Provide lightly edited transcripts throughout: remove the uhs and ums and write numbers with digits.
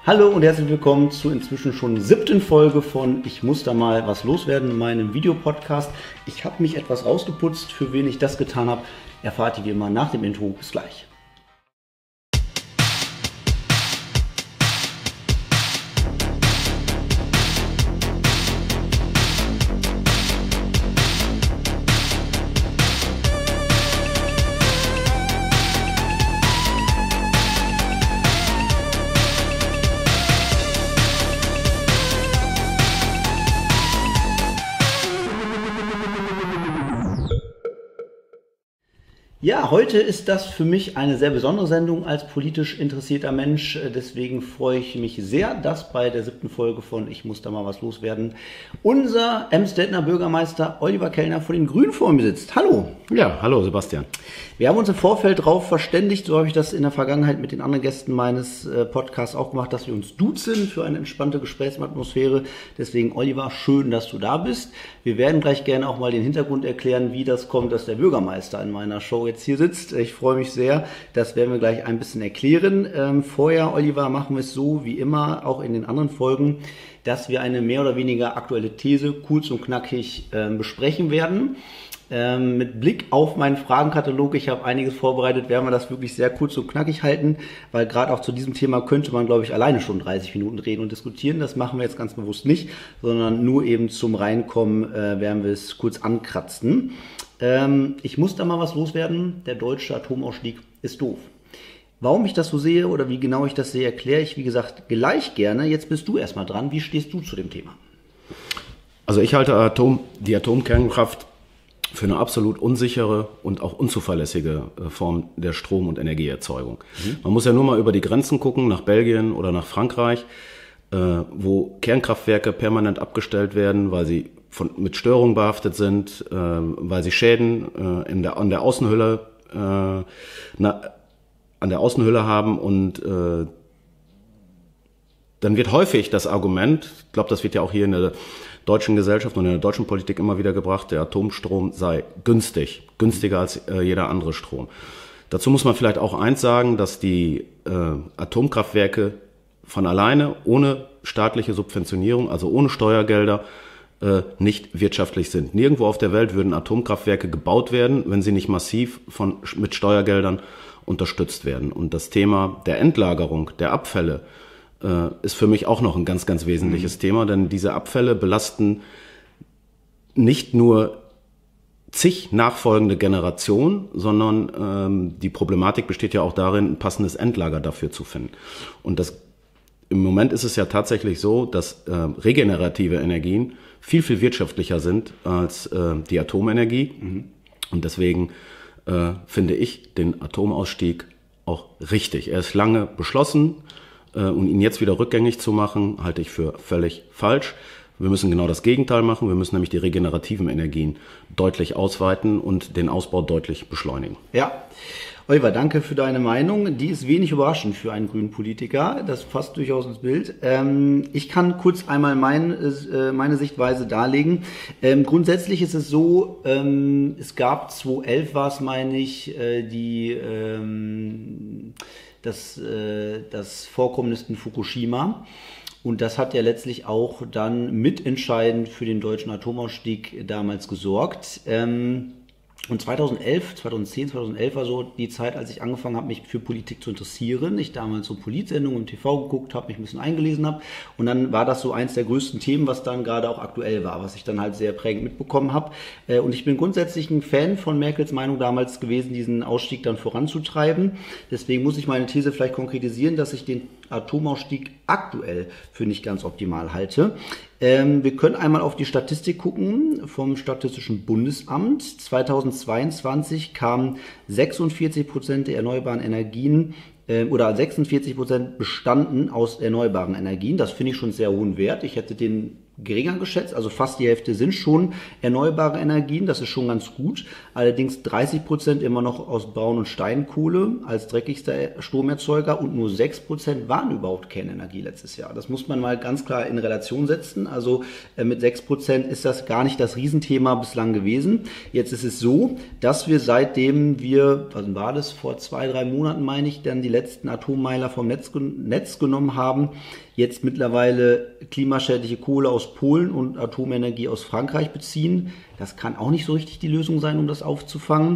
Hallo und herzlich willkommen zur inzwischen schon 7. Folge von Ich muss da mal was loswerden in meinem Videopodcast. Ich habe mich etwas rausgeputzt, für wen ich das getan habe, erfahrt ihr wie immer nach dem Intro. Bis gleich. Ja, heute ist das für mich eine sehr besondere Sendung als politisch interessierter Mensch. Deswegen freue ich mich sehr, dass bei der 7. Folge von Ich muss da mal was loswerden unser Emsdettner Bürgermeister Oliver Kellner von den Grünen vor mir sitzt. Hallo. Ja, hallo Sebastian. Wir haben uns im Vorfeld darauf verständigt, so habe ich das in der Vergangenheit mit den anderen Gästen meines Podcasts auch gemacht, dass wir uns duzen für eine entspannte Gesprächsatmosphäre. Deswegen, Oliver, schön, dass du da bist. Wir werden gleich gerne auch mal den Hintergrund erklären, wie das kommt, dass der Bürgermeister in meiner Show jetzt hier sitzt. Ich freue mich sehr. Das werden wir gleich ein bisschen erklären. Vorher, Oliver, machen wir es so wie immer, auch in den anderen Folgen, dass wir eine mehr oder weniger aktuelle These kurz und knackig besprechen werden. Mit Blick auf meinen Fragenkatalog, ich habe einiges vorbereitet, werden wir das wirklich sehr kurz und knackig halten, weil gerade auch zu diesem Thema könnte man, glaube ich, alleine schon 30 Minuten reden und diskutieren. Das machen wir jetzt ganz bewusst nicht, sondern nur eben zum Reinkommen werden wir es kurz ankratzen. Ich muss da mal was loswerden, der deutsche Atomausstieg ist doof. Warum ich das so sehe oder wie genau ich das sehe, erkläre ich, wie gesagt, gleich gerne. Jetzt bist du erstmal dran. Wie stehst du zu dem Thema? Also ich halte die Atomkernkraft für eine absolut unsichere und auch unzuverlässige Form der Strom- und Energieerzeugung. Man muss ja nur mal über die Grenzen gucken, nach Belgien oder nach Frankreich, wo Kernkraftwerke permanent abgestellt werden, weil sie mit Störungen behaftet sind, weil sie Schäden an der Außenhülle haben und dann wird häufig das Argument, ich glaube, das wird ja auch hier in der deutschen Gesellschaft und in der deutschen Politik immer wieder gebracht, der Atomstrom sei günstiger als jeder andere Strom. Dazu muss man vielleicht auch eins sagen, dass die Atomkraftwerke von alleine ohne staatliche Subventionierung, also ohne Steuergelder, nicht wirtschaftlich sind. Nirgendwo auf der Welt würden Atomkraftwerke gebaut werden, wenn sie nicht massiv mit Steuergeldern unterstützt werden. Und das Thema der Endlagerung der Abfälle ist für mich auch noch ein ganz, ganz wesentliches Thema, denn diese Abfälle belasten nicht nur zig nachfolgende Generationen, sondern die Problematik besteht ja auch darin, ein passendes Endlager dafür zu finden. Und im Moment ist es ja tatsächlich so, dass regenerative Energien viel, viel wirtschaftlicher sind als die Atomenergie. Und deswegen finde ich den Atomausstieg auch richtig. Er ist lange beschlossen. Und ihn jetzt wieder rückgängig zu machen, halte ich für völlig falsch. Wir müssen genau das Gegenteil machen. Wir müssen nämlich die regenerativen Energien deutlich ausweiten und den Ausbau deutlich beschleunigen. Ja, Oliver, danke für deine Meinung. Die ist wenig überraschend für einen grünen Politiker. Das passt durchaus ins Bild. Ich kann kurz einmal meine Sichtweise darlegen. Grundsätzlich ist es so, es gab 2011 war es, meine ich, das Vorkommnis in Fukushima. Und das hat ja letztlich auch dann mitentscheidend für den deutschen Atomausstieg damals gesorgt. Und 2010, 2011 war so die Zeit, als ich angefangen habe, mich für Politik zu interessieren. Ich damals so Politsendungen im TV geguckt habe, mich ein bisschen eingelesen habe. Und dann war das so eins der größten Themen, was dann gerade auch aktuell war, was ich dann halt sehr prägend mitbekommen habe. Und ich bin grundsätzlich ein Fan von Merkels Meinung damals gewesen, diesen Ausstieg dann voranzutreiben. Deswegen muss ich meine These vielleicht konkretisieren, dass ich den Atomausstieg aktuell für nicht ganz optimal halte. Wir können einmal auf die Statistik gucken vom Statistischen Bundesamt. 2022 kamen 46% der erneuerbaren Energien oder 46% bestanden aus erneuerbaren Energien. Das finde ich schon sehr hohen Wert. Ich hätte den geringer geschätzt, also fast die Hälfte sind schon erneuerbare Energien, das ist schon ganz gut. Allerdings 30% immer noch aus Braun- und Steinkohle als dreckigster Stromerzeuger und nur 6% waren überhaupt Kernenergie letztes Jahr. Das muss man mal ganz klar in Relation setzen. Also mit 6% ist das gar nicht das Riesenthema bislang gewesen. Jetzt ist es so, dass wir seitdem was war das, vor 2-3 Monaten meine ich, dann die letzten Atommeiler vom Netz genommen haben, jetzt mittlerweile klimaschädliche Kohle aus Polen und Atomenergie aus Frankreich beziehen. Das kann auch nicht so richtig die Lösung sein, um das aufzufangen.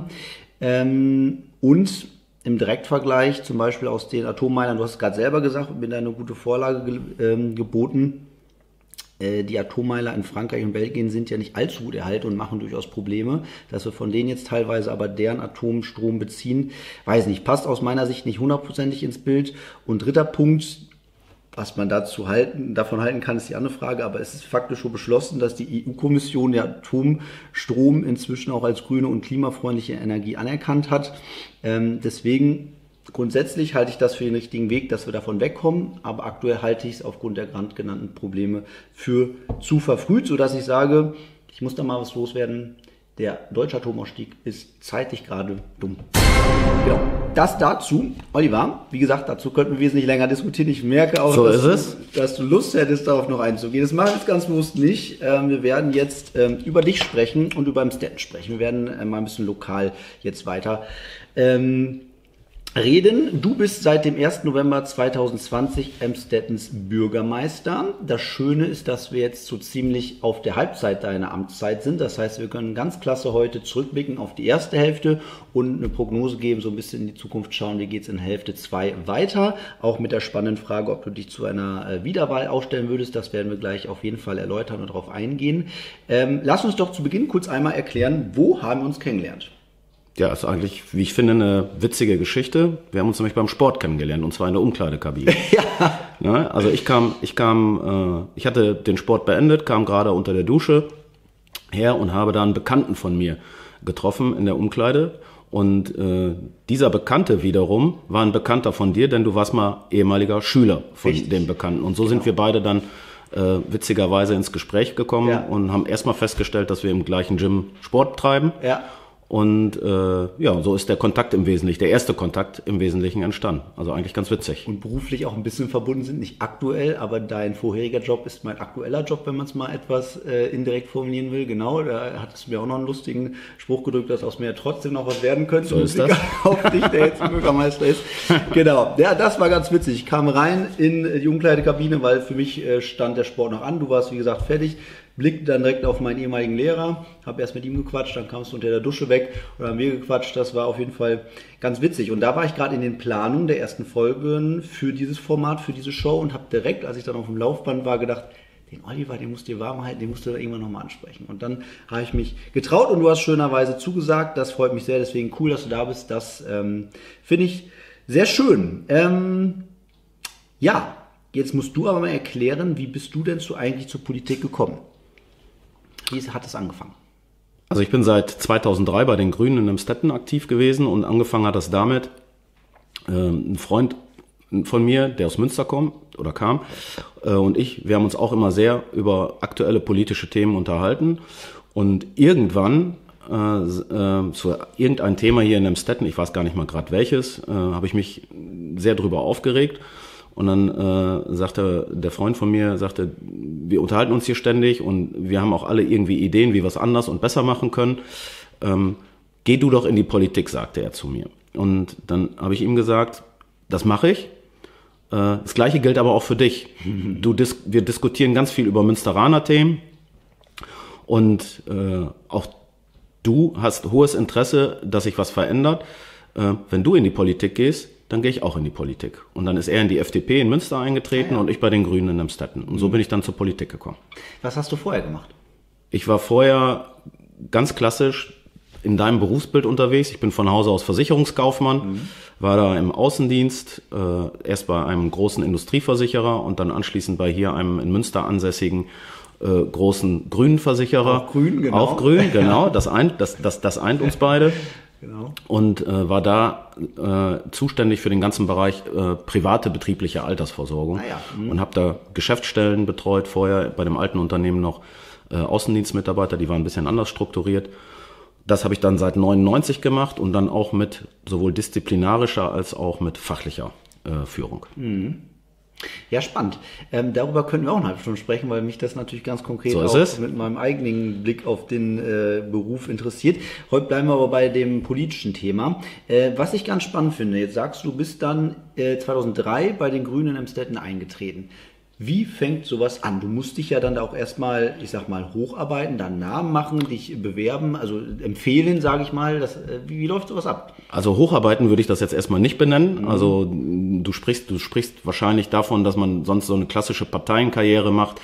Und im Direktvergleich zum Beispiel aus den Atommeilern, du hast es gerade selber gesagt, mir da eine gute Vorlage geboten. Die Atommeiler in Frankreich und Belgien sind ja nicht allzu gut erhalten und machen durchaus Probleme. Dass wir von denen jetzt teilweise aber deren Atomstrom beziehen, weiß nicht, passt aus meiner Sicht nicht hundertprozentig ins Bild. Und dritter Punkt, was man davon halten kann, ist die andere Frage, aber es ist faktisch schon beschlossen, dass die EU-Kommission der Atomstrom inzwischen auch als grüne und klimafreundliche Energie anerkannt hat. Deswegen grundsätzlich halte ich das für den richtigen Weg, dass wir davon wegkommen, aber aktuell halte ich es aufgrund der gerade genannten Probleme für zu verfrüht, sodass ich sage, ich muss da mal was loswerden. Der deutsche Atomausstieg ist zeitlich gerade dumm. Genau. Das dazu. Oliver, wie gesagt, dazu könnten wir wesentlich länger diskutieren. Ich merke auch, dass du Lust hättest, darauf noch einzugehen. Das mache ich jetzt ganz bewusst nicht. Wir werden jetzt über dich sprechen und über Emstetten sprechen. Wir werden mal ein bisschen lokal jetzt weiter reden. Du bist seit dem 1. November 2020 Emstettens Bürgermeister. Das Schöne ist, dass wir jetzt so ziemlich auf der Halbzeit deiner Amtszeit sind. Das heißt, wir können ganz klasse heute zurückblicken auf die erste Hälfte und eine Prognose geben, so ein bisschen in die Zukunft schauen, wie geht es in Hälfte 2 weiter. Auch mit der spannenden Frage, ob du dich zu einer Wiederwahl aufstellen würdest. Das werden wir gleich auf jeden Fall erläutern und darauf eingehen. Lass uns doch zu Beginn kurz einmal erklären, wo haben wir uns kennengelernt? Ja, ist eigentlich, wie ich finde, eine witzige Geschichte. Wir haben uns nämlich beim Sport kennengelernt, und zwar in der Umkleidekabine. Ja. Ja, also ich hatte den Sport beendet, kam gerade unter der Dusche her und habe da einen Bekannten von mir getroffen in der Umkleide. Und dieser Bekannte wiederum war ein Bekannter von dir, denn du warst mal ehemaliger Schüler von dem Bekannten. Und so sind wir beide dann witzigerweise ins Gespräch gekommen und haben erstmal festgestellt, dass wir im gleichen Gym Sport treiben. Ja. Und so ist der Kontakt im Wesentlichen, der erste Kontakt im Wesentlichen entstanden. Also eigentlich ganz witzig. Und beruflich auch ein bisschen verbunden sind, nicht aktuell, aber dein vorheriger Job ist mein aktueller Job, wenn man es mal etwas indirekt formulieren will. Genau, da hattest du mir auch noch einen lustigen Spruch gedrückt, dass aus mir trotzdem noch was werden könnte. So ist das. Auf dich, der jetzt Bürgermeister ist. Genau, ja, das war ganz witzig. Ich kam rein in die Umkleidekabine, weil für mich stand der Sport noch an. Du warst, wie gesagt, fertig. Blickte dann direkt auf meinen ehemaligen Lehrer, habe erst mit ihm gequatscht, dann kamst du unter der Dusche weg und haben wir gequatscht. Das war auf jeden Fall ganz witzig. Und da war ich gerade in den Planungen der ersten Folgen für dieses Format, für diese Show und habe direkt, als ich dann auf dem Laufband war, gedacht, den Oliver, den musst du dir warm halten, den musst du da irgendwann nochmal ansprechen. Und dann habe ich mich getraut und du hast schönerweise zugesagt. Das freut mich sehr, deswegen cool, dass du da bist. Das finde ich sehr schön. Jetzt musst du aber mal erklären, wie bist du denn eigentlich zur Politik gekommen? Wie hat es angefangen? Also ich bin seit 2003 bei den Grünen in Emstetten aktiv gewesen und angefangen hat das damit, ein Freund von mir, der aus Münster kam, und wir haben uns auch immer sehr über aktuelle politische Themen unterhalten und irgendwann zu irgendein Thema hier in Emstetten, ich weiß gar nicht mal gerade welches, habe ich mich sehr drüber aufgeregt. Und dann sagte der Freund von mir, wir unterhalten uns hier ständig und wir haben auch alle irgendwie Ideen, wie wir es anders und besser machen können. Geh du doch in die Politik, sagte er zu mir. Und dann habe ich ihm gesagt, das mache ich. Das Gleiche gilt aber auch für dich. Wir diskutieren ganz viel über Münsteraner Themen und auch du hast hohes Interesse, dass sich was verändert. Wenn du in die Politik gehst, dann gehe ich auch in die Politik. Und dann ist er in die FDP in Münster eingetreten und ich bei den Grünen in Emstetten. Und so bin ich dann zur Politik gekommen. Was hast du vorher gemacht? Ich war vorher ganz klassisch in deinem Berufsbild unterwegs. Ich bin von Hause aus Versicherungskaufmann, war da im Außendienst, erst bei einem großen Industrieversicherer und dann anschließend bei hier einem in Münster ansässigen großen grünen Versicherer. Auch grün, genau. Auch grün, genau. Das eint uns beide. genau. Und war da zuständig für den ganzen Bereich private betriebliche Altersversorgung. Und habe da Geschäftsstellen betreut, vorher bei dem alten Unternehmen noch Außendienstmitarbeiter, die waren ein bisschen anders strukturiert. Das habe ich dann seit 99 gemacht und dann auch mit sowohl disziplinarischer als auch mit fachlicher Führung. Ja, spannend. Darüber könnten wir auch eine halbe Stunde sprechen, weil mich das natürlich ganz konkret so auch mit meinem eigenen Blick auf den Beruf interessiert. Heute bleiben wir aber bei dem politischen Thema. Was ich ganz spannend finde, jetzt sagst du, bist dann 2003 bei den Grünen in Emstetten eingetreten. Wie fängt sowas an? Du musst dich ja dann da auch erstmal, ich sag mal, hocharbeiten, dann Namen machen, dich bewerben, also empfehlen, sage ich mal. Wie läuft sowas ab? Also hocharbeiten würde ich das jetzt erstmal nicht benennen. Also du sprichst wahrscheinlich davon, dass man sonst so eine klassische Parteienkarriere macht.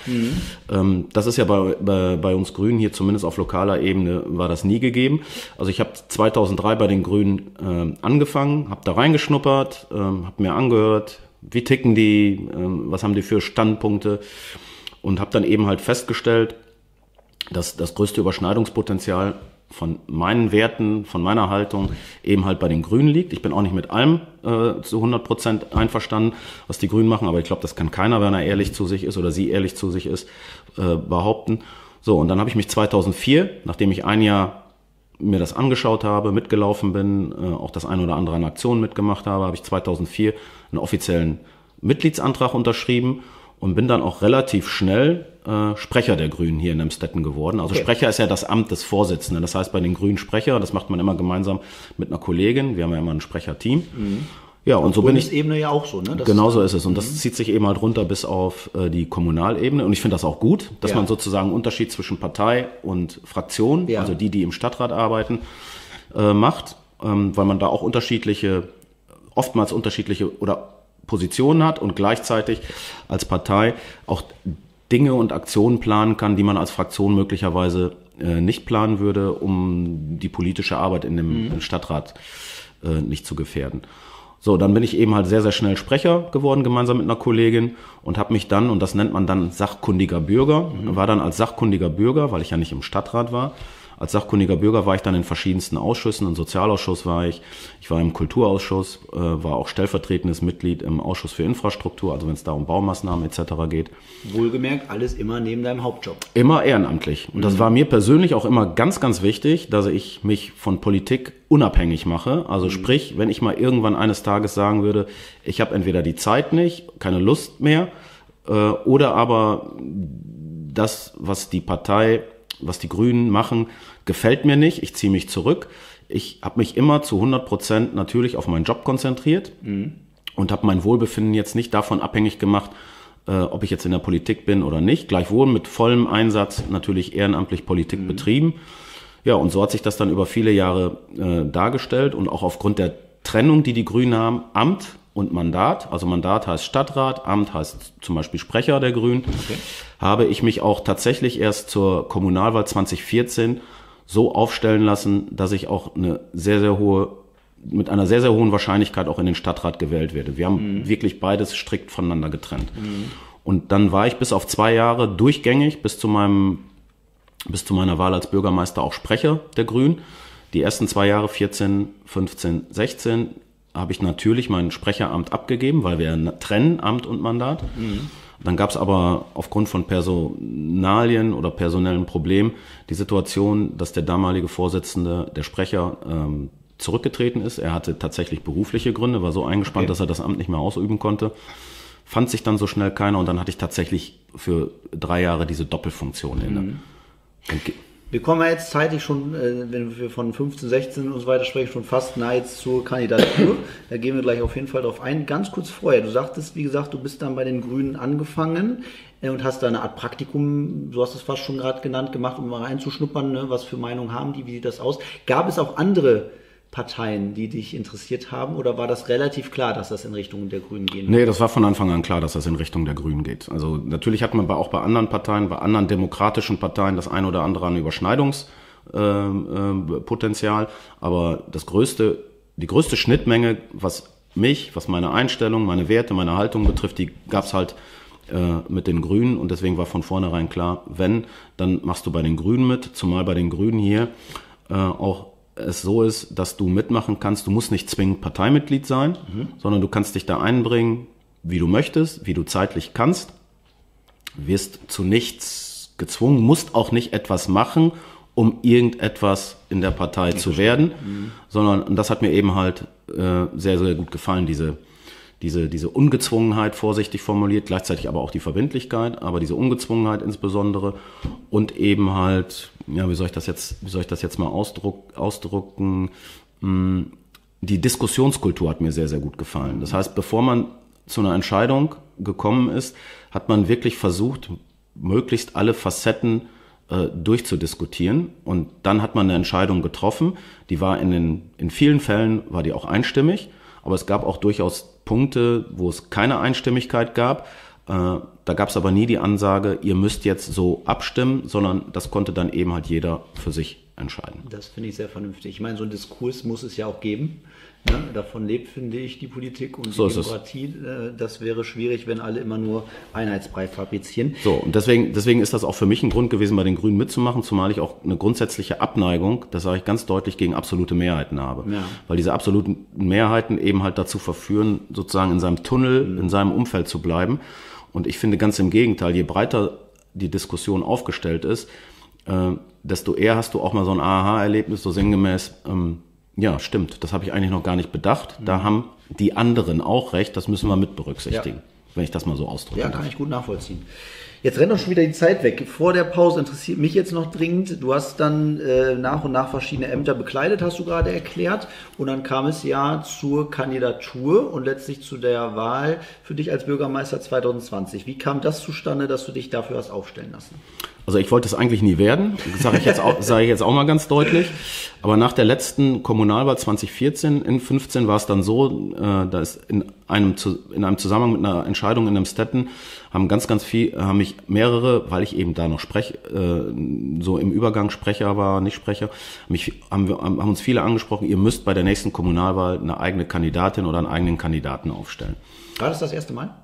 Das ist ja bei uns Grünen hier, zumindest auf lokaler Ebene, war das nie gegeben. Also ich habe 2003 bei den Grünen angefangen, habe da reingeschnuppert, habe mir angehört, wie ticken die, was haben die für Standpunkte, und habe dann eben halt festgestellt, dass das größte Überschneidungspotenzial von meinen Werten, von meiner Haltung eben halt bei den Grünen liegt. Ich bin auch nicht mit allem zu 100% einverstanden, was die Grünen machen, aber ich glaube, das kann keiner, wenn er ehrlich zu sich ist oder sie ehrlich zu sich ist, behaupten. So, und dann habe ich mich 2004, nachdem ich ein Jahr mir das angeschaut habe, mitgelaufen bin, auch das eine oder andere an Aktionen mitgemacht habe ich 2004 einen offiziellen Mitgliedsantrag unterschrieben und bin dann auch relativ schnell Sprecher der Grünen hier in Emstetten geworden. Also okay. Sprecher ist ja das Amt des Vorsitzenden. Das heißt, bei den Grünen Sprecher, das macht man immer gemeinsam mit einer Kollegin. Wir haben ja immer ein Sprecherteam. Ja, und so bin ich. Bundesebene ja auch so, ne? Genau so ist es. Und das zieht sich eben halt runter bis auf die Kommunalebene. Und ich finde das auch gut, dass man sozusagen einen Unterschied zwischen Partei und Fraktion, also die im Stadtrat arbeiten, macht, weil man da auch oftmals unterschiedliche oder Positionen hat und gleichzeitig als Partei auch Dinge und Aktionen planen kann, die man als Fraktion möglicherweise nicht planen würde, um die politische Arbeit in dem Stadtrat nicht zu gefährden. So, dann bin ich eben halt sehr, sehr schnell Sprecher geworden, gemeinsam mit einer Kollegin, und habe mich dann, und das nennt man dann sachkundiger Bürger, war dann als sachkundiger Bürger, weil ich ja nicht im Stadtrat war, als sachkundiger Bürger war ich dann in verschiedensten Ausschüssen. Im Sozialausschuss war ich war im Kulturausschuss, war auch stellvertretendes Mitglied im Ausschuss für Infrastruktur, also wenn es da um Baumaßnahmen etc. geht. Wohlgemerkt, alles immer neben deinem Hauptjob. Immer ehrenamtlich. Und das war mir persönlich auch immer ganz, ganz wichtig, dass ich mich von Politik unabhängig mache. Also sprich, wenn ich mal irgendwann eines Tages sagen würde, ich habe entweder die Zeit nicht, keine Lust mehr, oder aber das, was die Grünen machen, gefällt mir nicht, ich ziehe mich zurück. Ich habe mich immer zu 100% natürlich auf meinen Job konzentriert und habe mein Wohlbefinden jetzt nicht davon abhängig gemacht, ob ich jetzt in der Politik bin oder nicht. Gleichwohl mit vollem Einsatz natürlich ehrenamtlich Politik betrieben. Ja, und so hat sich das dann über viele Jahre dargestellt, und auch aufgrund der Trennung, die Grünen haben, Amt und Mandat, also Mandat heißt Stadtrat, Amt heißt zum Beispiel Sprecher der Grünen, habe ich mich auch tatsächlich erst zur Kommunalwahl 2014 so aufstellen lassen, dass ich auch mit einer sehr, sehr hohen Wahrscheinlichkeit auch in den Stadtrat gewählt werde. Wir haben wirklich beides strikt voneinander getrennt. Und dann war ich bis auf 2 Jahre durchgängig bis zu meiner Wahl als Bürgermeister auch Sprecher der Grünen. Die ersten 2 Jahre, 14, 15, 16, habe ich natürlich mein Sprecheramt abgegeben, weil wir trennen Amt und Mandat. Dann gab es aber aufgrund von Personalien oder personellen Problemen die Situation, dass der damalige Vorsitzende, der Sprecher, zurückgetreten ist. Er hatte tatsächlich berufliche Gründe, war so eingespannt, dass er das Amt nicht mehr ausüben konnte. Fand sich dann so schnell keiner, und dann hatte ich tatsächlich für 3 Jahre diese Doppelfunktion inne. Wir kommen ja jetzt zeitlich schon, wenn wir von 15, 16 und so weiter sprechen, schon fast nah jetzt zur Kandidatur. Da gehen wir gleich auf jeden Fall drauf ein. Ganz kurz vorher, du sagtest, wie gesagt, du bist dann bei den Grünen angefangen und hast da eine Art Praktikum, du hast es fast schon gerade genannt, gemacht, um mal reinzuschnuppern, ne? Was für Meinungen haben die, wie sieht das aus? Gab es auch andere Parteien, die dich interessiert haben, oder war das relativ klar, dass das in Richtung der Grünen gehen wird? Nee, das war von Anfang an klar, dass das in Richtung der Grünen geht. Also natürlich hat man auch bei anderen Parteien, bei anderen demokratischen Parteien das ein oder andere an Überschneidungspotenzial, aber die größte Schnittmenge, was meine Einstellung, meine Werte, meine Haltung betrifft, die gab's halt mit den Grünen, und deswegen war von vornherein klar, wenn, dann machst du bei den Grünen mit, zumal bei den Grünen hier auch es so ist, dass du mitmachen kannst. Du musst nicht zwingend Parteimitglied sein, sondern du kannst dich da einbringen, wie du möchtest, wie du zeitlich kannst. Wirst zu nichts gezwungen, musst auch nicht etwas machen, um irgendetwas in der Partei zu werden, sondern, und das hat mir eben halt sehr, sehr gut gefallen, diese Ungezwungenheit, vorsichtig formuliert, gleichzeitig aber auch die Verbindlichkeit, aber diese Ungezwungenheit insbesondere und eben halt, ja, wie soll ich das jetzt mal ausdrucken? Die Diskussionskultur hat mir sehr, sehr gut gefallen. Das heißt, bevor man zu einer Entscheidung gekommen ist, hat man wirklich versucht, möglichst alle Facetten durchzudiskutieren, und dann hat man eine Entscheidung getroffen, die war in vielen Fällen war die auch einstimmig, aber es gab auch durchaus Punkte, wo es keine Einstimmigkeit gab. Da gab es aber nie die Ansage, ihr müsst jetzt so abstimmen, sondern das konnte dann eben halt jeder für sich entscheiden. Das finde ich sehr vernünftig. Ich meine, so einen Diskurs muss es ja auch geben. Ne? Davon lebt, finde ich, die Politik und die Demokratie. Das wäre schwierig, wenn alle immer nur Einheitsbrei fabrizieren. So, und deswegen ist das auch für mich ein Grund gewesen, bei den Grünen mitzumachen, zumal ich auch eine grundsätzliche Abneigung, das sage ich ganz deutlich, gegen absolute Mehrheiten habe. Ja. Weil diese absoluten Mehrheiten eben halt dazu verführen, sozusagen in seinem Tunnel, in seinem Umfeld zu bleiben. Und ich finde ganz im Gegenteil, je breiter die Diskussion aufgestellt ist, desto eher hast du auch mal so ein Aha-Erlebnis, so sinngemäß, ja, stimmt, das habe ich eigentlich noch gar nicht bedacht. Da haben die anderen auch recht, das müssen wir mit berücksichtigen, wenn ich das mal so ausdrücke. Ja, kann ich gut nachvollziehen. Jetzt rennt doch schon wieder die Zeit weg. Vor der Pause interessiert mich jetzt noch dringend, du hast dann nach und nach verschiedene Ämter bekleidet, hast du gerade erklärt, und dann kam es ja zur Kandidatur und letztlich zu der Wahl für dich als Bürgermeister 2020. Wie kam das zustande, dass du dich dafür hast aufstellen lassen? Also ich wollte es eigentlich nie werden, sage ich jetzt auch mal ganz deutlich. Aber nach der letzten Kommunalwahl 2014, in 15 war es dann so, da ist in einem Zusammenhang mit einer Entscheidung in Emstetten haben mich mehrere, weil ich eben da noch so im Übergang Sprecher war, nicht Sprecher, haben uns viele angesprochen, ihr müsst bei der nächsten Kommunalwahl eine eigene Kandidatin oder einen eigenen Kandidaten aufstellen. War das erste Mal?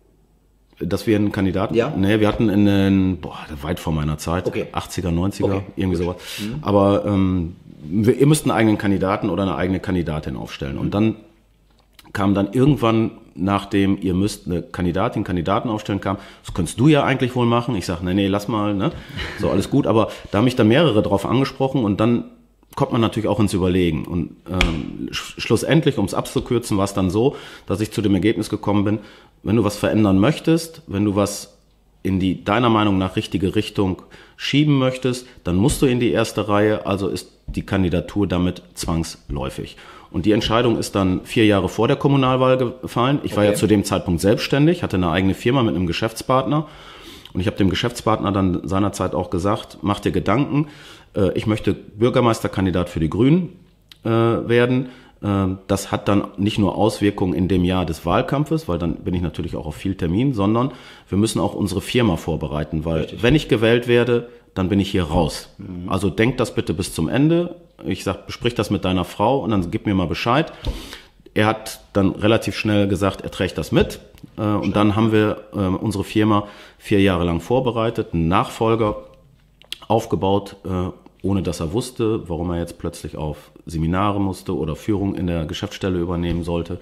Dass wir einen Kandidaten? Ja. Nee, wir hatten weit vor meiner Zeit, 80er, 90er, irgendwie sowas. Aber ihr müsst einen eigenen Kandidaten oder eine eigene Kandidatin aufstellen. Und dann kam dann irgendwann, nachdem ihr müsst eine Kandidaten aufstellen, kam, das könntest du ja eigentlich wohl machen. Ich sage, nee, lass mal, ne? So, alles gut. Aber da haben mich dann mehrere drauf angesprochen, und dann kommt man natürlich auch ins Überlegen. Und schlussendlich, um es abzukürzen, war es dann so, dass ich zu dem Ergebnis gekommen bin, wenn du was verändern möchtest, wenn du was in deiner Meinung nach richtige Richtung schieben möchtest, dann musst du in die erste Reihe, also ist die Kandidatur damit zwangsläufig. Und die Entscheidung ist dann 4 Jahre vor der Kommunalwahl gefallen. Ich war ja zu dem Zeitpunkt selbstständig, hatte eine eigene Firma mit einem Geschäftspartner, und ich habe dem Geschäftspartner dann seinerzeit auch gesagt, mach dir Gedanken, ich möchte Bürgermeisterkandidat für die Grünen werden. Das hat dann nicht nur Auswirkungen in dem Jahr des Wahlkampfes, weil dann bin ich natürlich auch auf viel Termin, sondern wir müssen auch unsere Firma vorbereiten, weil wenn ich gewählt werde, dann bin ich hier raus. Also denk das bitte bis zum Ende. Ich sag, besprich das mit deiner Frau und dann gib mir mal Bescheid. Er hat dann relativ schnell gesagt, er trägt das mit. Und dann haben wir unsere Firma 4 Jahre lang vorbereitet, einen Nachfolger aufgebaut, ohne dass er wusste, warum er jetzt plötzlich auf Seminare musste oder Führung in der Geschäftsstelle übernehmen sollte.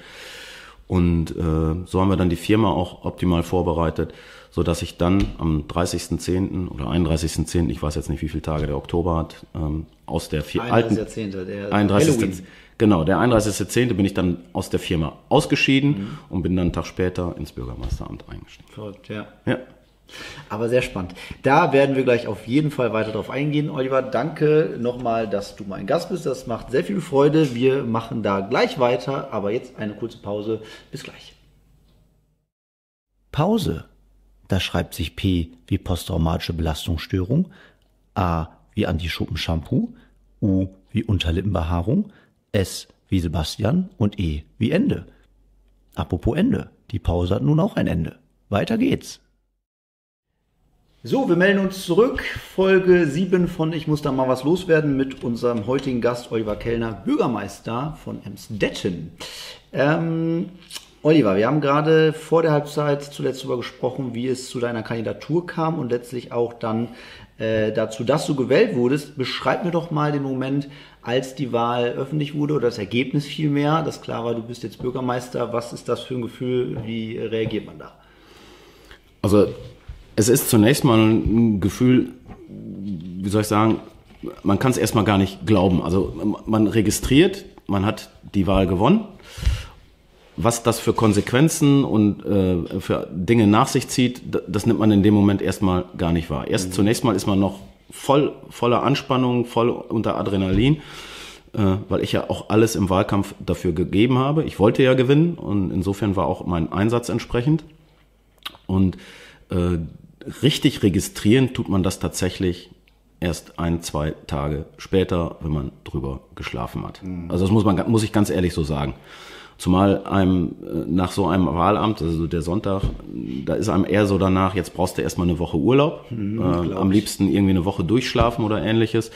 Und so haben wir dann die Firma auch optimal vorbereitet, so dass ich dann am 30.10. oder 31.10., ich weiß jetzt nicht, wie viele Tage der Oktober hat, aus der alten... 31.10. Genau, der 31.10. bin ich dann aus der Firma ausgeschieden und bin dann einen Tag später ins Bürgermeisteramt eingestiegen. Verrückt, ja. Ja. Aber sehr spannend. Da werden wir gleich auf jeden Fall weiter drauf eingehen. Oliver, danke nochmal, dass du mein Gast bist. Das macht sehr viel Freude. Wir machen da gleich weiter, aber jetzt eine kurze Pause. Bis gleich. Pause. Das schreibt sich P wie posttraumatische Belastungsstörung, A wie Anti-Schuppen-Shampoo, U wie Unterlippenbehaarung, S wie Sebastian und E wie Ende. Apropos Ende. Die Pause hat nun auch ein Ende. Weiter geht's. So, wir melden uns zurück. Folge 7 von Ich muss da mal was loswerden mit unserem heutigen Gast Oliver Kellner, Bürgermeister von Emsdetten. Oliver, wir haben gerade vor der Halbzeit zuletzt darüber gesprochen, wie es zu deiner Kandidatur kam und letztlich auch dann dazu, dass du gewählt wurdest. Beschreib mir doch mal den Moment, als die Wahl öffentlich wurde oder das Ergebnis vielmehr, dass klar war, du bist jetzt Bürgermeister. Was ist das für ein Gefühl? Wie reagiert man da? Also es ist zunächst mal ein Gefühl, wie soll ich sagen, man kann es erstmal gar nicht glauben. Also man registriert, man hat die Wahl gewonnen. Was das für Konsequenzen und für Dinge nach sich zieht, das nimmt man in dem Moment erstmal gar nicht wahr. Zunächst mal ist man noch voller Anspannung, voll unter Adrenalin, weil ich ja auch alles im Wahlkampf dafür gegeben habe. Ich wollte ja gewinnen und insofern war auch mein Einsatz entsprechend. Und richtig registrieren tut man das tatsächlich erst 1-2 Tage später, wenn man drüber geschlafen hat. Also das muss ich ganz ehrlich so sagen. Zumal einem nach so einem Wahlamt, also der Sonntag, da ist einem eher so danach, jetzt brauchst du erstmal eine Woche Urlaub, am liebsten irgendwie eine Woche durchschlafen oder ähnliches.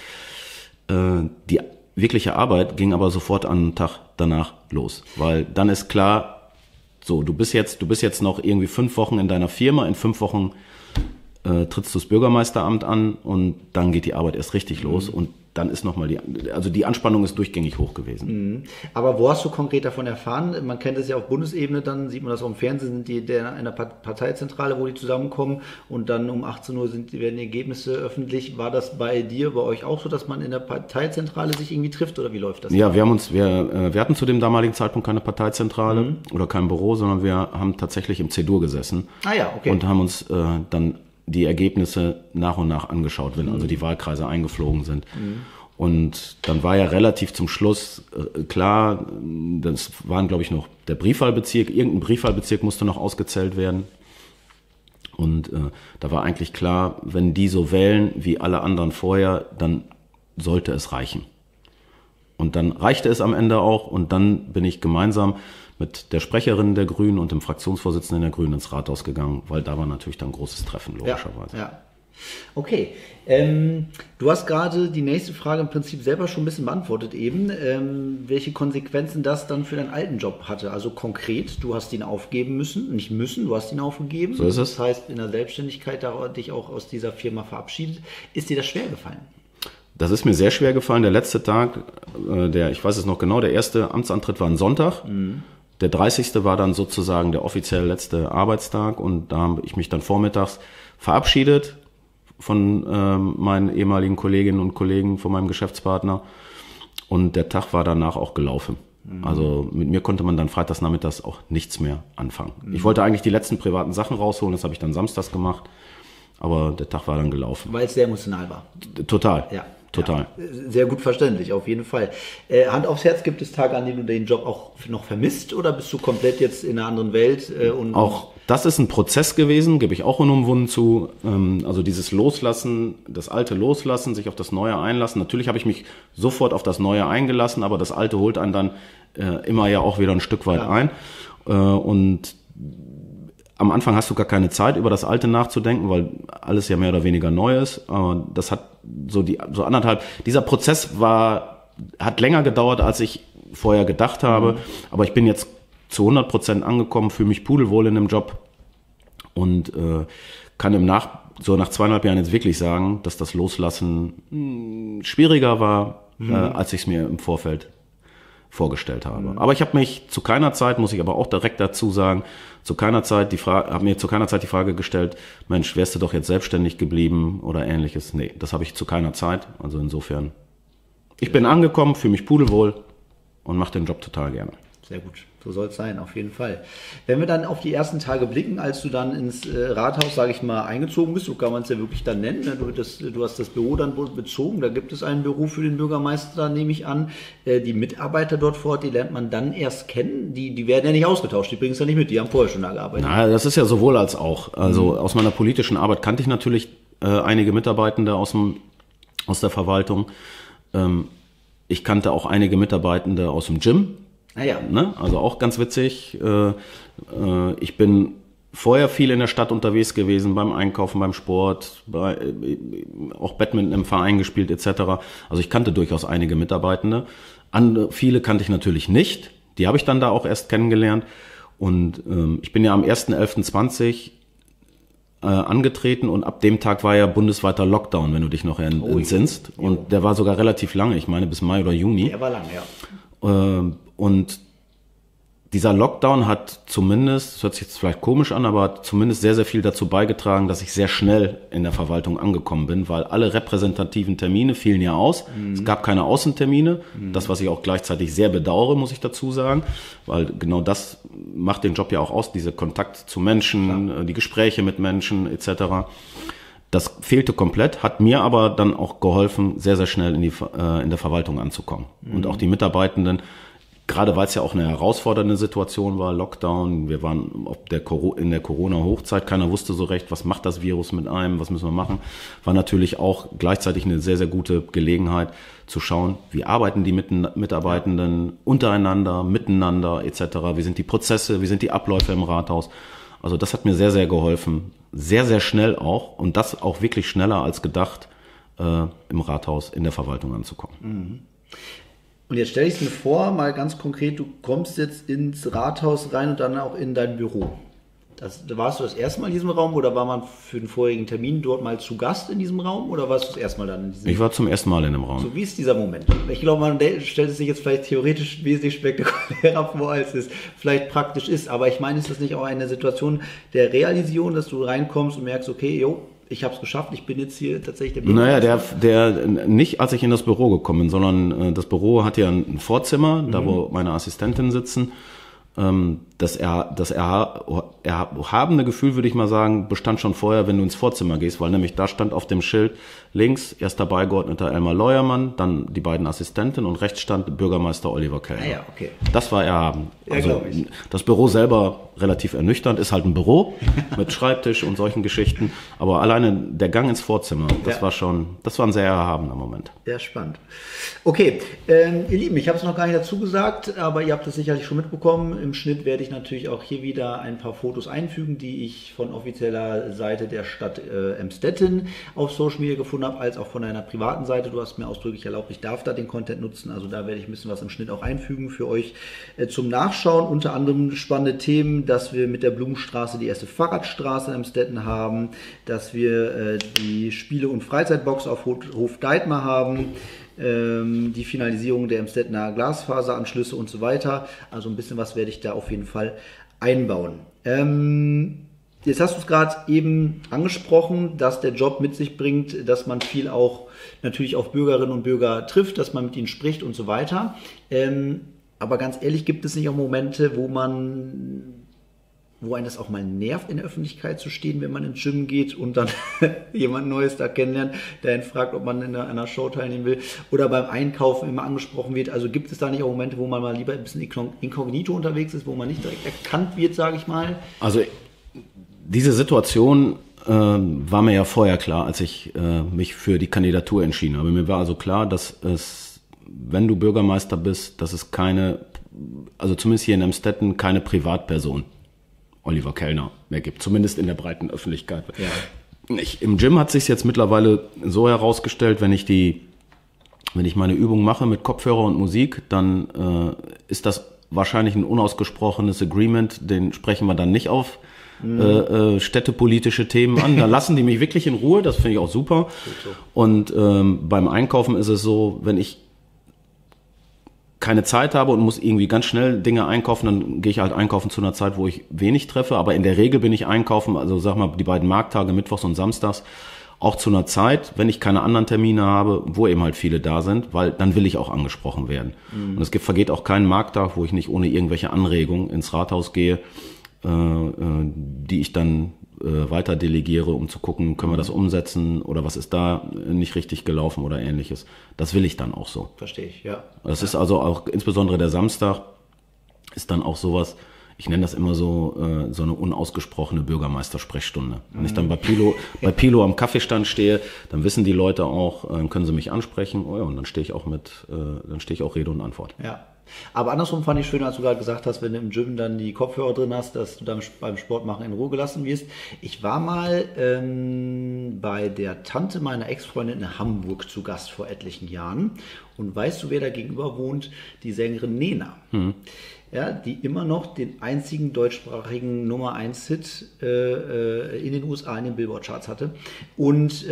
Die wirkliche Arbeit ging aber sofort an den Tag danach los, weil dann ist klar, so, du bist jetzt noch irgendwie 5 Wochen in deiner Firma, in 5 Wochen trittst du das Bürgermeisteramt an und dann geht die Arbeit erst richtig los und dann ist nochmal die Anspannung ist durchgängig hoch gewesen. Aber wo hast du konkret davon erfahren? Man kennt es ja auf Bundesebene, dann sieht man das auch im Fernsehen, sind die in einer Parteizentrale, wo die zusammenkommen und dann um 18 Uhr werden die Ergebnisse öffentlich. War das bei dir, bei euch auch so, dass man in der Parteizentrale sich irgendwie trifft oder wie läuft das? Ja, wir hatten zu dem damaligen Zeitpunkt keine Parteizentrale oder kein Büro, sondern wir haben tatsächlich im C-Dur gesessen und haben uns dann die Ergebnisse nach und nach angeschaut, wenn also die Wahlkreise eingeflogen sind. Und dann war ja relativ zum Schluss klar, das waren glaube ich noch der Briefwahlbezirk, irgendein Briefwahlbezirk musste noch ausgezählt werden. Und da war eigentlich klar, wenn die so wählen wie alle anderen vorher, dann sollte es reichen. Und dann reichte es am Ende auch und dann bin ich gemeinsam mit der Sprecherin der Grünen und dem Fraktionsvorsitzenden der Grünen ins Rathaus gegangen, weil da war natürlich dann ein großes Treffen, logischerweise. Ja. Okay, du hast gerade die nächste Frage im Prinzip selber schon ein bisschen beantwortet eben, welche Konsequenzen das dann für deinen alten Job hatte. Also konkret, du hast ihn aufgeben müssen, nicht müssen, du hast ihn aufgegeben. So ist es. Das heißt, in der Selbstständigkeit dich auch aus dieser Firma verabschiedet. Ist dir das schwer gefallen? Das ist mir sehr schwer gefallen. Der letzte Tag, ich weiß es noch genau, der erste Amtsantritt war ein Sonntag. Der 30. war dann sozusagen der offiziell letzte Arbeitstag und da habe ich mich dann vormittags verabschiedet von meinen ehemaligen Kolleginnen und Kollegen, von meinem Geschäftspartner und der Tag war danach auch gelaufen. Also mit mir konnte man dann freitags nachmittags auch nichts mehr anfangen. Ich wollte eigentlich die letzten privaten Sachen rausholen, das habe ich dann samstags gemacht, aber der Tag war dann gelaufen. Weil es sehr emotional war. Total. Ja. Total. Ja, sehr gut verständlich, auf jeden Fall. Hand aufs Herz, gibt es Tage, an denen du den Job auch noch vermisst oder bist du komplett jetzt in einer anderen Welt? Auch das ist ein Prozess gewesen, gebe ich auch unumwunden zu. Also dieses Loslassen, das Alte loslassen, sich auf das Neue einlassen. Natürlich habe ich mich sofort auf das Neue eingelassen, aber das Alte holt einen dann immer ja auch wieder ein Stück weit ein. Und am Anfang hast du gar keine Zeit, über das Alte nachzudenken, weil alles ja mehr oder weniger neu ist. Aber das hat so anderthalb. Dieser Prozess hat länger gedauert, als ich vorher gedacht habe. Aber ich bin jetzt zu 100% angekommen, fühle mich pudelwohl in dem Job und kann nach 2,5 Jahren jetzt wirklich sagen, dass das Loslassen schwieriger war, als ich es mir im Vorfeld vorgestellt habe. Aber ich habe mich zu keiner Zeit, muss ich aber auch direkt dazu sagen, habe mir zu keiner Zeit die Frage gestellt, Mensch, wärst du doch jetzt selbstständig geblieben oder ähnliches. Nee, das habe ich zu keiner Zeit. Also insofern, ich bin angekommen, fühle mich pudelwohl und mache den Job total gerne. Sehr gut, so soll es sein, auf jeden Fall. Wenn wir dann auf die ersten Tage blicken, als du dann ins Rathaus, sage ich mal, eingezogen bist, so kann man es ja wirklich dann nennen, du hast das Büro dann bezogen, da gibt es ein Büro für den Bürgermeister, nehme ich an. Die Mitarbeiter dort vor Ort, die lernt man dann erst kennen, die werden ja nicht ausgetauscht, die bringen es ja nicht mit, die haben vorher schon da gearbeitet. Na, das ist ja sowohl als auch. Also aus meiner politischen Arbeit kannte ich natürlich einige Mitarbeitende aus der Verwaltung. Ich kannte auch einige Mitarbeitende aus dem Gym. Ja. Ne? Also auch ganz witzig. Ich bin vorher viel in der Stadt unterwegs gewesen, beim Einkaufen, beim Sport, auch Badminton im Verein gespielt etc. Also ich kannte durchaus einige Mitarbeitende. Viele kannte ich natürlich nicht. Die habe ich dann da auch erst kennengelernt. Und ich bin ja am 1.11.20 angetreten und ab dem Tag war ja bundesweiter Lockdown, wenn du dich noch entsinnst. Und der war sogar relativ lange, ich meine bis Mai oder Juni. Der war lang, ja. Und dieser Lockdown hat zumindest, das hört sich jetzt vielleicht komisch an, aber hat zumindest sehr, sehr viel dazu beigetragen, dass ich sehr schnell in der Verwaltung angekommen bin, weil alle repräsentativen Termine fielen ja aus. Es gab keine Außentermine, das, was ich auch gleichzeitig sehr bedauere, muss ich dazu sagen, weil genau das macht den Job ja auch aus, dieser Kontakt zu Menschen, die Gespräche mit Menschen etc. Das fehlte komplett, hat mir aber dann auch geholfen, sehr, sehr schnell in der Verwaltung anzukommen. Und auch die Mitarbeitenden, gerade weil es ja auch eine herausfordernde Situation war, Lockdown, wir waren in der Corona-Hochzeit, keiner wusste so recht, was macht das Virus mit einem, was müssen wir machen, war natürlich auch gleichzeitig eine sehr, sehr gute Gelegenheit zu schauen, wie arbeiten die Mitarbeitenden untereinander, miteinander etc., wie sind die Prozesse, wie sind die Abläufe im Rathaus. Also das hat mir sehr, sehr geholfen, sehr, sehr schnell auch und das auch wirklich schneller als gedacht, im Rathaus, in der Verwaltung anzukommen. Mhm. Und jetzt stelle ich es mir vor, mal ganz konkret, du kommst jetzt ins Rathaus rein und dann auch in dein Büro. Warst du das erste Mal in diesem Raum oder war man für den vorherigen Termin dort mal zu Gast in diesem Raum oder warst du das erste Mal dann in diesem Raum? Ich war zum ersten Mal in dem Raum. So, wie ist dieser Moment? Ich glaube, man stellt es sich jetzt vielleicht theoretisch wesentlich spektakulärer vor, als es vielleicht praktisch ist. Aber ich meine, ist das nicht auch eine Situation der Realisierung, dass du reinkommst und merkst, okay, ich habe es geschafft, ich bin jetzt hier tatsächlich der Bürgermeister? Naja, der nicht, als ich in das Büro gekommen bin, sondern das Büro hat ja ein Vorzimmer, da wo meine Assistenten sitzen. Das erhabene Gefühl, würde ich mal sagen, bestand schon vorher, wenn du ins Vorzimmer gehst, weil nämlich da stand auf dem Schild links erster Beigeordneter Elmar Leuermann, dann die beiden Assistenten und rechts stand Bürgermeister Oliver Kellner. Ah ja, okay. Das war erhaben. Ja, also das Büro selber relativ ernüchternd, ist halt ein Büro mit Schreibtisch und solchen Geschichten, aber alleine der Gang ins Vorzimmer, das war ein sehr erhabener Moment. Ja, spannend. Okay, ihr Lieben, ich habe es noch gar nicht dazu gesagt, aber ihr habt es sicherlich schon mitbekommen. Im Schnitt werde ich natürlich auch hier wieder ein paar Fotos einfügen, die ich von offizieller Seite der Stadt Emstetten auf Social Media gefunden habe, als auch von einer privaten Seite. Du hast mir ausdrücklich erlaubt, ich darf da den Content nutzen, also da werde ich ein bisschen was im Schnitt auch einfügen für euch zum Nachschauen. Unter anderem spannende Themen, dass wir mit der Blumenstraße die erste Fahrradstraße in Emstetten haben, dass wir die Spiele- und Freizeitbox auf Hof Deitmar haben, die Finalisierung der Emstettener Glasfaseranschlüsse und so weiter. Also ein bisschen was werde ich da auf jeden Fall einbauen. Jetzt hast du es gerade eben angesprochen, dass der Job mit sich bringt, dass man viel auch natürlich auf Bürgerinnen und Bürger trifft, dass man mit ihnen spricht und so weiter. Aber ganz ehrlich, gibt es nicht auch Momente, wo einen das auch mal nervt, in der Öffentlichkeit zu stehen, wenn man ins Gym geht und dann jemand Neues da kennenlernt, der ihn fragt, ob man in einer Show teilnehmen will oder beim Einkaufen immer angesprochen wird. Also gibt es da nicht auch Momente, wo man mal lieber ein bisschen inkognito unterwegs ist, wo man nicht direkt erkannt wird, sage ich mal? Also diese Situation war mir ja vorher klar, als ich mich für die Kandidatur entschieden habe. Mir war also klar, dass es, wenn du Bürgermeister bist, dass es also zumindest hier in Emstetten, keine Privatperson Oliver Kellner mehr gibt, zumindest in der breiten Öffentlichkeit. Ja. Im Gym hat sich jetzt mittlerweile so herausgestellt, wenn ich meine Übung mache mit Kopfhörer und Musik, dann ist das wahrscheinlich ein unausgesprochenes Agreement, den sprechen wir dann nicht auf städtepolitische Themen an. Da lassen die mich wirklich in Ruhe, das finde ich auch super. Und beim Einkaufen ist es so, wenn ich keine Zeit habe und muss irgendwie ganz schnell Dinge einkaufen, dann gehe ich halt einkaufen zu einer Zeit, wo ich wenig treffe, aber in der Regel bin ich einkaufen, also sag mal die beiden Markttage, Mittwochs und Samstags, auch zu einer Zeit, wenn ich keine anderen Termine habe, wo eben halt viele da sind, weil dann will ich auch angesprochen werden. Und es vergeht auch keinen Markttag, wo ich nicht ohne irgendwelche Anregungen ins Rathaus gehe, die ich dann weiter delegiere, um zu gucken, können wir das umsetzen oder was ist da nicht richtig gelaufen oder ähnliches. Das will ich dann auch so. Verstehe ich, ja. Das ist also auch, insbesondere der Samstag, ist dann auch sowas, ich nenne das immer so eine unausgesprochene Bürgermeistersprechstunde. Wenn ich dann bei Pilo am Kaffeestand stehe, dann wissen die Leute auch, können sie mich ansprechen, oh ja, und dann stehe ich auch Rede und Antwort. Ja. Aber andersrum fand ich schön, als du gerade gesagt hast, wenn du im Gym dann die Kopfhörer drin hast, dass du dann beim Sportmachen in Ruhe gelassen wirst. Ich war mal bei der Tante meiner Ex-Freundin in Hamburg zu Gast vor etlichen Jahren. Und weißt du, wer da gegenüber wohnt? Die Sängerin Nena. ja, die immer noch den einzigen deutschsprachigen Nummer 1 Hit in den USA in den Billboard-Charts hatte. Und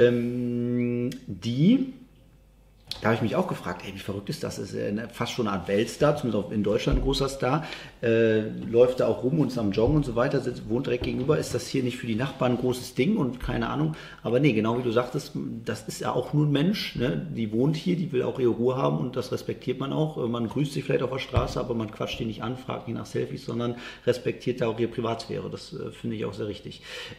da habe ich mich auch gefragt, ey, wie verrückt ist das? Das ist ja fast schon eine Art Weltstar, zumindest auch in Deutschland ein großer Star. Läuft da auch rum und ist am Joggen und so weiter, wohnt direkt gegenüber. Ist das hier nicht für die Nachbarn ein großes Ding und keine Ahnung? Aber nee, genau wie du sagtest, das ist ja auch nur ein Mensch. Ne? Die wohnt hier, die will auch ihre Ruhe haben und das respektiert man auch. Man grüßt sich vielleicht auf der Straße, aber man quatscht die nicht an, fragt nicht nach Selfies, sondern respektiert da auch ihre Privatsphäre. Das finde ich auch sehr richtig.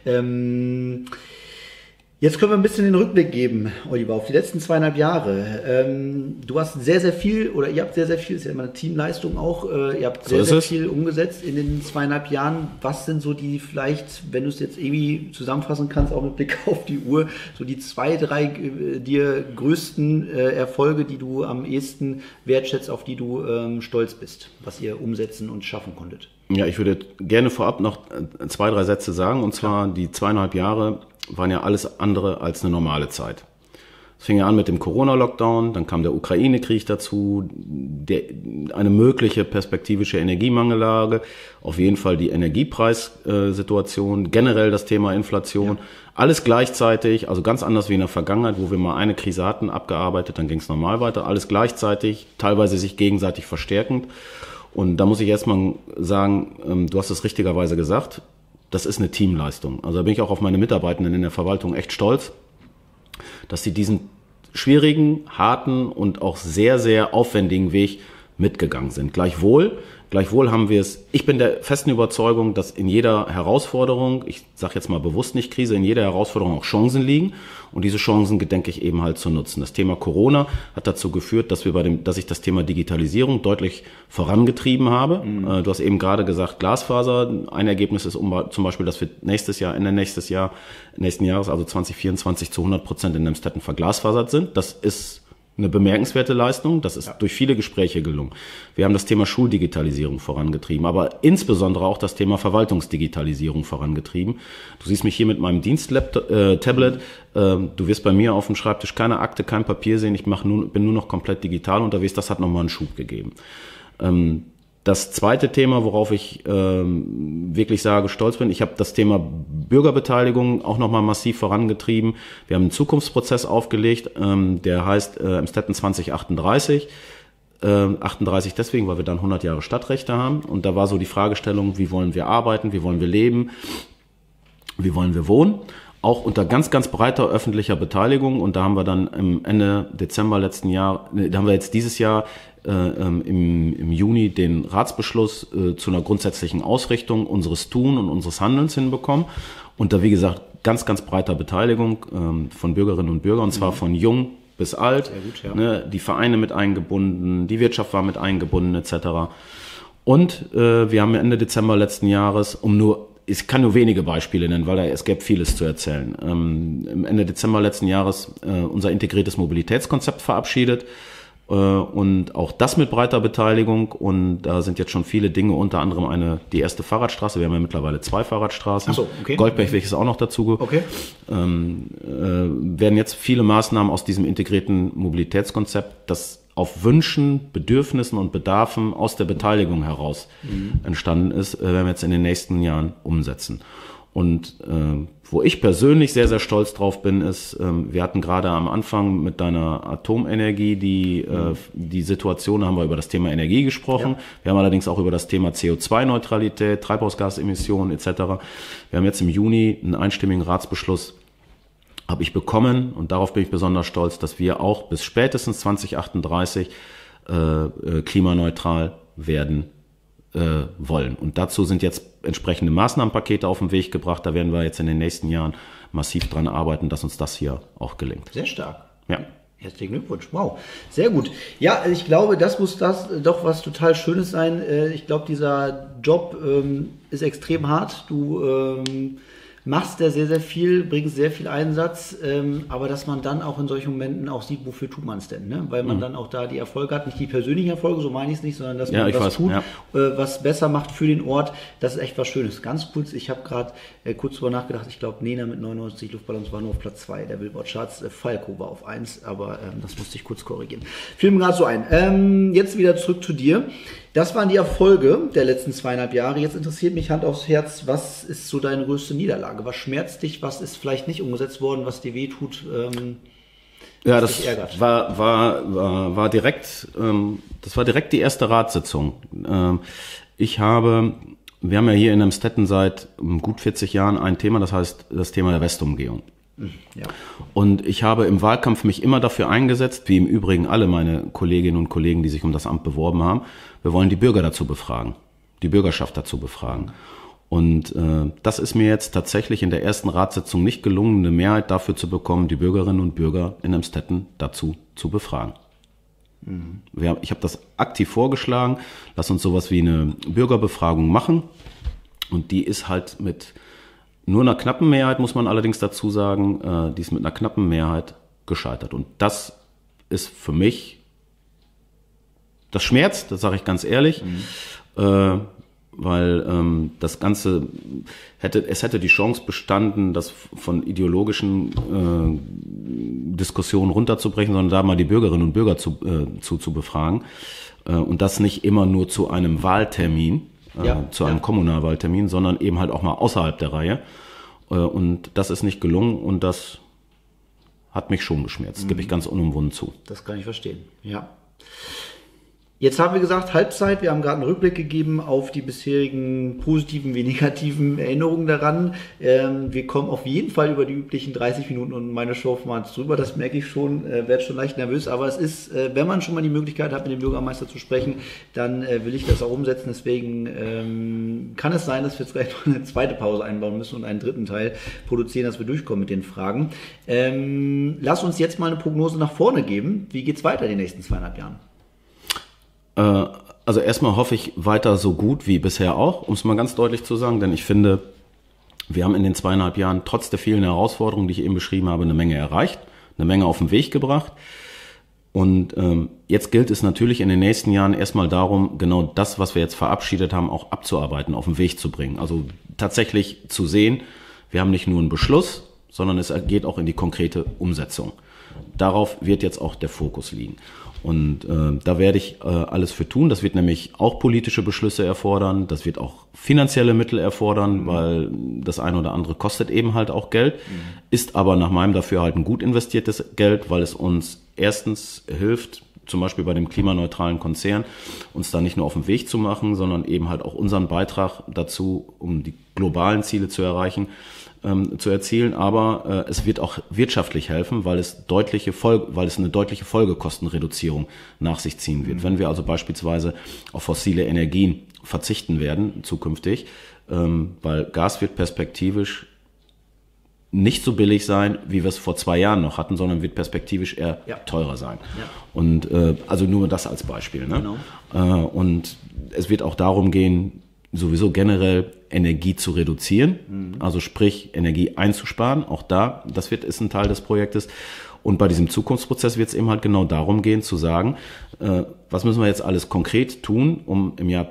Jetzt können wir ein bisschen den Rückblick geben, Oliver, auf die letzten 2,5 Jahre. Du hast sehr, sehr viel, oder ihr habt sehr, sehr viel, ist ja immer eine Teamleistung auch, ihr habt sehr, sehr viel umgesetzt in den 2,5 Jahren. Was sind so die vielleicht, wenn du es jetzt irgendwie zusammenfassen kannst, auch mit Blick auf die Uhr, so die 2, 3 dir größten Erfolge, die du am ehesten wertschätzt, auf die du stolz bist, was ihr umsetzen und schaffen konntet? Ja, ich würde gerne vorab noch 2, 3 Sätze sagen, und zwar die 2,5 Jahre waren ja alles andere als eine normale Zeit. Es fing ja an mit dem Corona-Lockdown, dann kam der Ukraine-Krieg dazu, eine mögliche perspektivische Energiemangellage, auf jeden Fall die Energiepreissituation, generell das Thema Inflation, alles gleichzeitig, also ganz anders wie in der Vergangenheit, wo wir mal eine Krise hatten, abgearbeitet, dann ging es normal weiter, alles gleichzeitig, teilweise sich gegenseitig verstärkend. Und da muss ich erstmal sagen, du hast es richtigerweise gesagt, das ist eine Teamleistung. Also da bin ich auch auf meine Mitarbeitenden in der Verwaltung echt stolz, dass sie diesen schwierigen, harten und auch sehr, sehr aufwendigen Weg mitgegangen sind. Gleichwohl haben wir es, ich bin der festen Überzeugung, dass in jeder Herausforderung, ich sage jetzt mal bewusst nicht Krise, in jeder Herausforderung auch Chancen liegen, und diese Chancen gedenke ich eben halt zu nutzen. Das Thema Corona hat dazu geführt, dass ich das Thema Digitalisierung deutlich vorangetrieben habe. Du hast eben gerade gesagt, Glasfaser. Ein Ergebnis ist zum Beispiel, dass wir Ende nächsten Jahres, also 2024, zu 100% in Emstetten verglasfasert sind. Das ist eine bemerkenswerte Leistung. Das ist durch viele Gespräche gelungen. Wir haben das Thema Schuldigitalisierung vorangetrieben, aber insbesondere auch das Thema Verwaltungsdigitalisierung vorangetrieben. Du siehst mich hier mit meinem Tablet. Du wirst bei mir auf dem Schreibtisch keine Akte, kein Papier sehen. Ich bin nur noch komplett digital unterwegs. Das hat nochmal einen Schub gegeben. Das zweite Thema, worauf ich wirklich sage, stolz bin, ich habe das Thema Bürgerbeteiligung auch nochmal massiv vorangetrieben. Wir haben einen Zukunftsprozess aufgelegt, der heißt Emstetten 2038. 38 deswegen, weil wir dann 100 Jahre Stadtrechte haben. Und da war so die Fragestellung, wie wollen wir arbeiten, wie wollen wir leben, wie wollen wir wohnen. Auch unter ganz, ganz breiter öffentlicher Beteiligung. Und da haben wir dann Ende Dezember letzten Jahr, da haben wir jetzt dieses Jahr im Juni den Ratsbeschluss zu einer grundsätzlichen Ausrichtung unseres Tun und unseres Handelns hinbekommen. Und da, wie gesagt, ganz, ganz breiter Beteiligung von Bürgerinnen und Bürgern, und zwar von jung bis alt. Sehr gut, ja. Ne, die Vereine mit eingebunden, die Wirtschaft war mit eingebunden etc. Und wir haben Ende Dezember letzten Jahres, ich kann nur wenige Beispiele nennen, weil es gäbe vieles zu erzählen, Ende Dezember letzten Jahres unser integriertes Mobilitätskonzept verabschiedet. Und auch das mit breiter Beteiligung, und da sind jetzt schon viele Dinge, unter anderem die erste Fahrradstraße, wir haben ja mittlerweile 2 Fahrradstraßen, Ach so, okay. Goldbergweg ist auch noch dazu, okay. Werden jetzt viele Maßnahmen aus diesem integrierten Mobilitätskonzept, das auf Wünschen, Bedürfnissen und Bedarfen aus der Beteiligung heraus entstanden ist, werden wir jetzt in den nächsten Jahren umsetzen. Und wo ich persönlich sehr, sehr stolz drauf bin, ist, wir hatten gerade am Anfang mit deiner Atomenergie die Situation, da haben wir über das Thema Energie gesprochen. Ja. Wir haben allerdings auch über das Thema CO2-Neutralität, Treibhausgasemissionen etc. Wir haben jetzt im Juni einen einstimmigen Ratsbeschluss habe ich bekommen, und darauf bin ich besonders stolz, dass wir auch bis spätestens 2038 klimaneutral werden wollen. Und dazu sind jetzt entsprechende Maßnahmenpakete auf den Weg gebracht. Da werden wir jetzt in den nächsten Jahren massiv dran arbeiten, dass uns das hier auch gelingt. Sehr stark. Ja. Herzlichen Glückwunsch. Wow. Sehr gut. Ja, ich glaube, das muss doch was total Schönes sein. Ich glaube, dieser Job ist extrem hart. Du machst da sehr, sehr viel, bringst sehr viel Einsatz, aber dass man dann auch in solchen Momenten auch sieht, wofür tut man es denn, ne? Weil man dann auch da die Erfolge hat, nicht die persönlichen Erfolge, so meine ich es nicht, sondern dass man was tut, was besser macht für den Ort, das ist echt was Schönes. Ganz kurz, ich habe gerade kurz drüber nachgedacht, ich glaube, Nena mit 99 Luftballons war nur auf Platz 2 der Billboard-Charts, Falco war auf 1, aber das musste ich kurz korrigieren. Fiel mir gerade so ein. Jetzt wieder zurück zu dir. Das waren die Erfolge der letzten 2,5 Jahre. Jetzt interessiert mich Hand aufs Herz, was ist so deine größte Niederlage? Was schmerzt dich? Was ist vielleicht nicht umgesetzt worden, was dir wehtut? Ja, das war direkt, das war direkt die erste Ratssitzung. Wir haben ja hier in Emstetten seit gut 40 Jahren ein Thema, das heißt das Thema der Westumgehung. Ja. Und ich habe im Wahlkampf mich immer dafür eingesetzt, wie im Übrigen alle meine Kolleginnen und Kollegen, die sich um das Amt beworben haben, wir wollen die Bürger dazu befragen, die Bürgerschaft dazu befragen. Und das ist mir jetzt tatsächlich in der ersten Ratssitzung nicht gelungen, eine Mehrheit dafür zu bekommen, die Bürgerinnen und Bürger in Emstetten dazu zu befragen. Mhm. Ich habe das aktiv vorgeschlagen, lass uns sowas wie eine Bürgerbefragung machen. Und die ist halt mit nur einer knappen Mehrheit, muss man allerdings dazu sagen, die ist mit einer knappen Mehrheit gescheitert. Und das ist für mich, das schmerzt, das sage ich ganz ehrlich, weil das Ganze hätte die Chance bestanden, das von ideologischen Diskussionen runterzubrechen, sondern da mal die Bürgerinnen und Bürger zu befragen. Und das nicht immer nur zu einem Wahltermin, zu einem Kommunalwahltermin, sondern eben halt auch mal außerhalb der Reihe. Und das ist nicht gelungen und das hat mich schon geschmerzt, gebe ich ganz unumwunden zu. Das kann ich verstehen, ja. Jetzt haben wir gesagt, Halbzeit, wir haben gerade einen Rückblick gegeben auf die bisherigen positiven wie negativen Erinnerungen daran. Wir kommen auf jeden Fall über die üblichen 30 Minuten und meine Show mal drüber, das merke ich schon, werde schon leicht nervös, aber es ist, wenn man schon mal die Möglichkeit hat, mit dem Bürgermeister zu sprechen, dann will ich das auch umsetzen, deswegen kann es sein, dass wir jetzt gleich noch eine zweite Pause einbauen müssen und einen dritten Teil produzieren, dass wir durchkommen mit den Fragen. Lass uns jetzt mal eine Prognose nach vorne geben. Wie geht's weiter in den nächsten 2,5 Jahren? Also erstmal hoffe ich weiter so gut wie bisher auch, um es mal ganz deutlich zu sagen, denn ich finde, wir haben in den 2,5 Jahren trotz der vielen Herausforderungen, die ich eben beschrieben habe, eine Menge erreicht, eine Menge auf den Weg gebracht. Und jetzt gilt es natürlich in den nächsten Jahren erstmal darum, genau das, was wir jetzt verabschiedet haben, auch abzuarbeiten, auf den Weg zu bringen. Also tatsächlich zu sehen, wir haben nicht nur einen Beschluss, sondern es geht auch in die konkrete Umsetzung. Darauf wird jetzt auch der Fokus liegen. Und da werde ich alles für tun. Das wird nämlich auch politische Beschlüsse erfordern. Das wird auch finanzielle Mittel erfordern, weil das eine oder andere kostet eben halt auch Geld. Ist aber nach meinem Dafürhalten gut investiertes Geld, weil es uns erstens hilft, zum Beispiel bei dem klimaneutralen Konzern, uns da nicht nur auf den Weg zu machen, sondern eben halt auch unseren Beitrag dazu, um die globalen Ziele zu erreichen, zu erzielen, aber es wird auch wirtschaftlich helfen, weil es eine deutliche Folgekostenreduzierung nach sich ziehen wird. Wenn wir also beispielsweise auf fossile Energien verzichten werden zukünftig, weil Gas wird perspektivisch nicht so billig sein, wie wir es vor 2 Jahren noch hatten, sondern wird perspektivisch eher teurer sein. Ja. Und also nur das als Beispiel. Ne? Genau. Und es wird auch darum gehen, sowieso generell Energie zu reduzieren, also sprich Energie einzusparen. Auch ist ein Teil des Projektes. Und bei diesem Zukunftsprozess wird es eben halt genau darum gehen, zu sagen, was müssen wir jetzt alles konkret tun, um im Jahr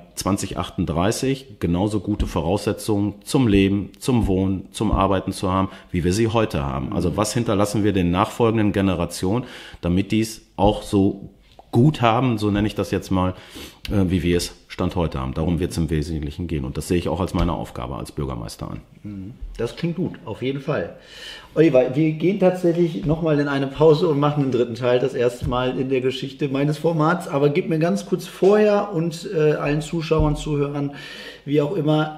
2038 genauso gute Voraussetzungen zum Leben, zum Wohnen, zum Arbeiten zu haben, wie wir sie heute haben. Also was hinterlassen wir den nachfolgenden Generationen, damit die es auch so gut haben, so nenne ich das jetzt mal, wie wir es Stand heute haben. Darum wird es im Wesentlichen gehen. Und das sehe ich auch als meine Aufgabe als Bürgermeister an. Das klingt gut, auf jeden Fall. Oliver, wir gehen tatsächlich nochmal in eine Pause und machen den dritten Teil, das erste Mal in der Geschichte meines Formats. Aber gib mir ganz kurz vorher und allen Zuschauern, Zuhörern, wie auch immer,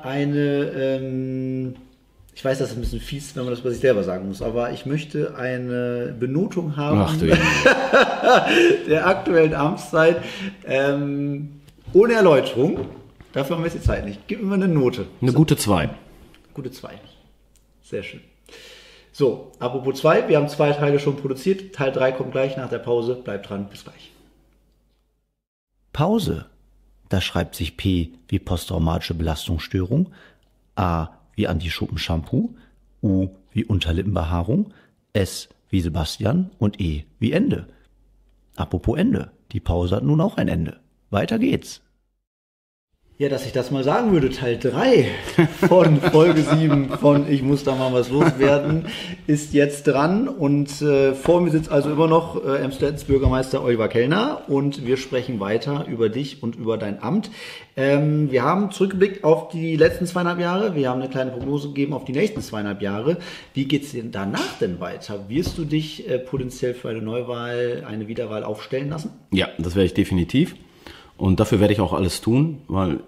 ich weiß, das ist ein bisschen fies, wenn man das bei sich selber sagen muss, aber ich möchte eine Benotung haben der aktuellen Amtszeit. Ohne Erläuterung. Dafür haben wir jetzt die Zeit nicht. Gib mir mal eine Note. Eine gute 2. Gute 2. Sehr schön. So, apropos 2, wir haben 2 Teile schon produziert. Teil 3 kommt gleich nach der Pause. Bleibt dran, bis gleich. Pause. Da schreibt sich P wie posttraumatische Belastungsstörung, A wie Anti-Schuppen-Shampoo, U wie Unterlippenbehaarung, S wie Sebastian und E wie Ende. Apropos Ende. Die Pause hat nun auch ein Ende. Weiter geht's. Ja, dass ich das mal sagen würde, Teil 3 von Folge 7 von Ich muss da mal was loswerden, ist jetzt dran und vor mir sitzt also immer noch Emstedts Bürgermeister Oliver Kellner und wir sprechen weiter über dich und über dein Amt. Wir haben zurückgeblickt auf die letzten 2,5 Jahre, wir haben eine kleine Prognose gegeben auf die nächsten 2,5 Jahre. Wie geht's denn danach denn weiter? Wirst du dich potenziell für eine Neuwahl, eine Wiederwahl aufstellen lassen? Ja, das werde ich definitiv. Und dafür werde ich auch alles tun, weil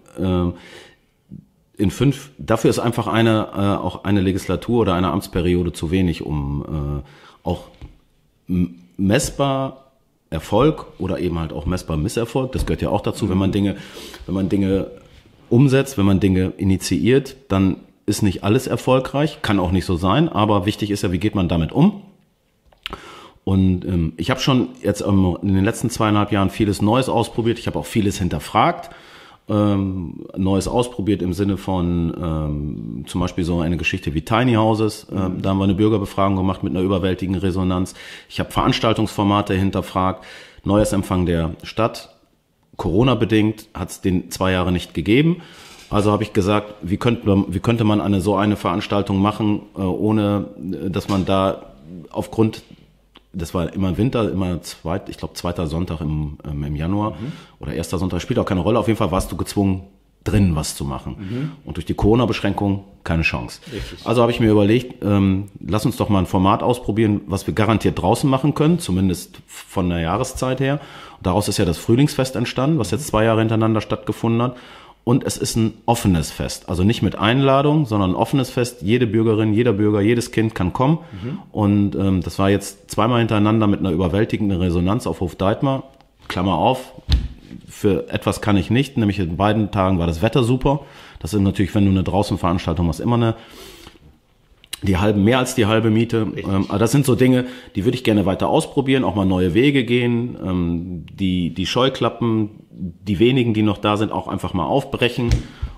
dafür ist einfach auch eine Legislatur oder eine Amtsperiode zu wenig, um auch messbar Erfolg oder eben halt auch messbar Misserfolg, das gehört ja auch dazu, wenn man Dinge umsetzt, wenn man Dinge initiiert, dann ist nicht alles erfolgreich, kann auch nicht so sein, aber wichtig ist ja, wie geht man damit um? Und ich habe schon jetzt in den letzten 2,5 Jahren vieles Neues ausprobiert. Ich habe auch vieles hinterfragt. Neues ausprobiert im Sinne von zum Beispiel so eine Geschichte wie Tiny Houses. Da haben wir eine Bürgerbefragung gemacht mit einer überwältigenden Resonanz. Ich habe Veranstaltungsformate hinterfragt. Neues-Empfang der Stadt. Corona-bedingt hat es den 2 Jahre nicht gegeben. Also habe ich gesagt, wie könnte man so eine Veranstaltung machen, ohne dass man da aufgrund, das war immer Winter, ich glaube 2. Sonntag im Januar oder 1. Sonntag, spielt auch keine Rolle. Auf jeden Fall warst du gezwungen, drinnen was zu machen. Und durch die Corona-Beschränkung keine Chance. Richtig. Also habe ich mir überlegt, lass uns doch mal ein Format ausprobieren, was wir garantiert draußen machen können, zumindest von der Jahreszeit her. Und daraus ist ja das Frühlingsfest entstanden, was jetzt 2 Jahre hintereinander stattgefunden hat. Und es ist ein offenes Fest, also nicht mit Einladung, sondern ein offenes Fest. Jede Bürgerin, jeder Bürger, jedes Kind kann kommen. Und das war jetzt 2-mal hintereinander mit einer überwältigenden Resonanz auf Hof Deitmar. Klammer auf, für etwas kann ich nicht, nämlich in beiden Tagen war das Wetter super. Das ist natürlich, wenn du eine Draußenveranstaltung machst, immer mehr als die halbe Miete. Aber das sind so Dinge, die würde ich gerne weiter ausprobieren, auch mal neue Wege gehen, die Scheuklappen, die wenigen, die noch da sind, auch einfach mal aufbrechen.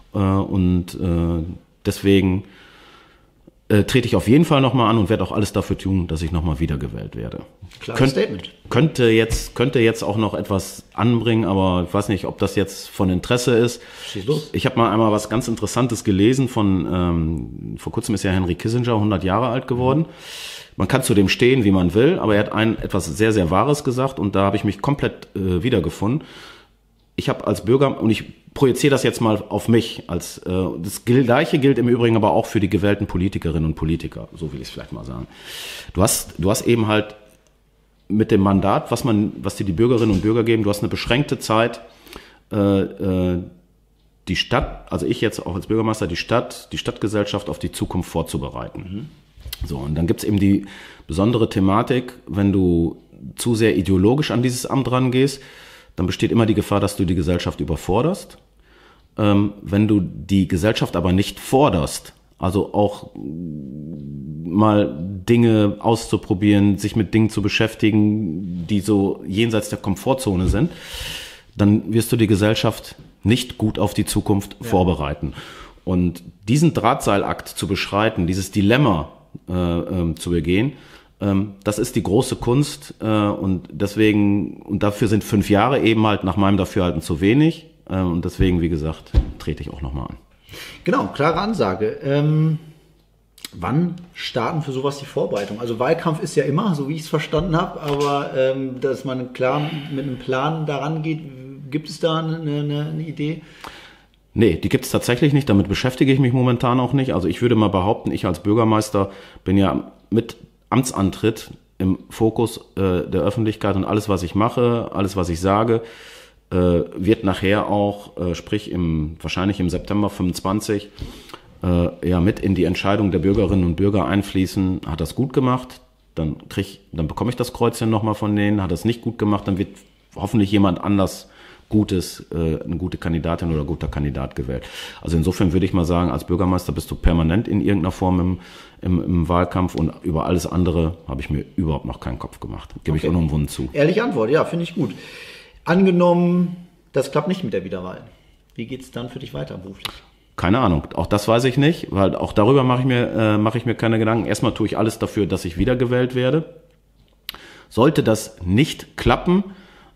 Deswegen trete ich auf jeden Fall nochmal an und werde auch alles dafür tun, dass ich nochmal wiedergewählt werde. Klares Statement. Könnte jetzt auch noch etwas anbringen, aber ich weiß nicht, ob das jetzt von Interesse ist. Schieß los. Ich habe mal einmal was ganz Interessantes gelesen vor kurzem ist ja Henry Kissinger 100 Jahre alt geworden. Man kann zu dem stehen, wie man will, aber er hat etwas sehr, sehr Wahres gesagt und da habe ich mich komplett wiedergefunden. Ich habe als Bürger, und ich projiziere das jetzt mal auf mich, das Gleiche gilt im Übrigen aber auch für die gewählten Politikerinnen und Politiker, so will ich es vielleicht mal sagen. Du hast eben halt mit dem Mandat, was dir die Bürgerinnen und Bürger geben, du hast eine beschränkte Zeit, die Stadt, also ich jetzt auch als Bürgermeister, die Stadtgesellschaft auf die Zukunft vorzubereiten. So, und dann gibt's eben die besondere Thematik, wenn du zu sehr ideologisch an dieses Amt rangehst, dann besteht immer die Gefahr, dass du die Gesellschaft überforderst. Wenn du die Gesellschaft aber nicht forderst, also auch mal Dinge auszuprobieren, sich mit Dingen zu beschäftigen, die so jenseits der Komfortzone sind, dann wirst du die Gesellschaft nicht gut auf die Zukunft vorbereiten. Und diesen Drahtseilakt zu beschreiten, dieses Dilemma zu begehen, das ist die große Kunst und dafür sind 5 Jahre eben halt nach meinem Dafürhalten zu wenig und deswegen, wie gesagt, trete ich auch nochmal an. Genau, klare Ansage. Wann starten für sowas die Vorbereitung? Also Wahlkampf ist ja immer, so wie ich es verstanden habe, aber dass man klar mit einem Plan daran geht, gibt es da eine Idee? Nee, die gibt es tatsächlich nicht, damit beschäftige ich mich momentan auch nicht. Also ich würde mal behaupten, ich als Bürgermeister bin ja mit Amtsantritt im Fokus der Öffentlichkeit und alles, was ich mache, alles, was ich sage, wird nachher auch, wahrscheinlich im September 25, mit in die Entscheidung der Bürgerinnen und Bürger einfließen. Hat das gut gemacht, dann bekomme ich das Kreuzchen nochmal von denen. Hat das nicht gut gemacht, dann wird hoffentlich jemand anders eine gute Kandidatin oder guter Kandidat gewählt. Also insofern würde ich mal sagen, als Bürgermeister bist du permanent in irgendeiner Form im Wahlkampf und über alles andere habe ich mir überhaupt noch keinen Kopf gemacht. Gebe ich unumwunden zu. Ehrliche Antwort, ja, finde ich gut. Angenommen, das klappt nicht mit der Wiederwahl. Wie geht es dann für dich weiter beruflich? Keine Ahnung, auch das weiß ich nicht, weil auch darüber mache ich mir keine Gedanken. Erstmal tue ich alles dafür, dass ich wiedergewählt werde. Sollte das nicht klappen,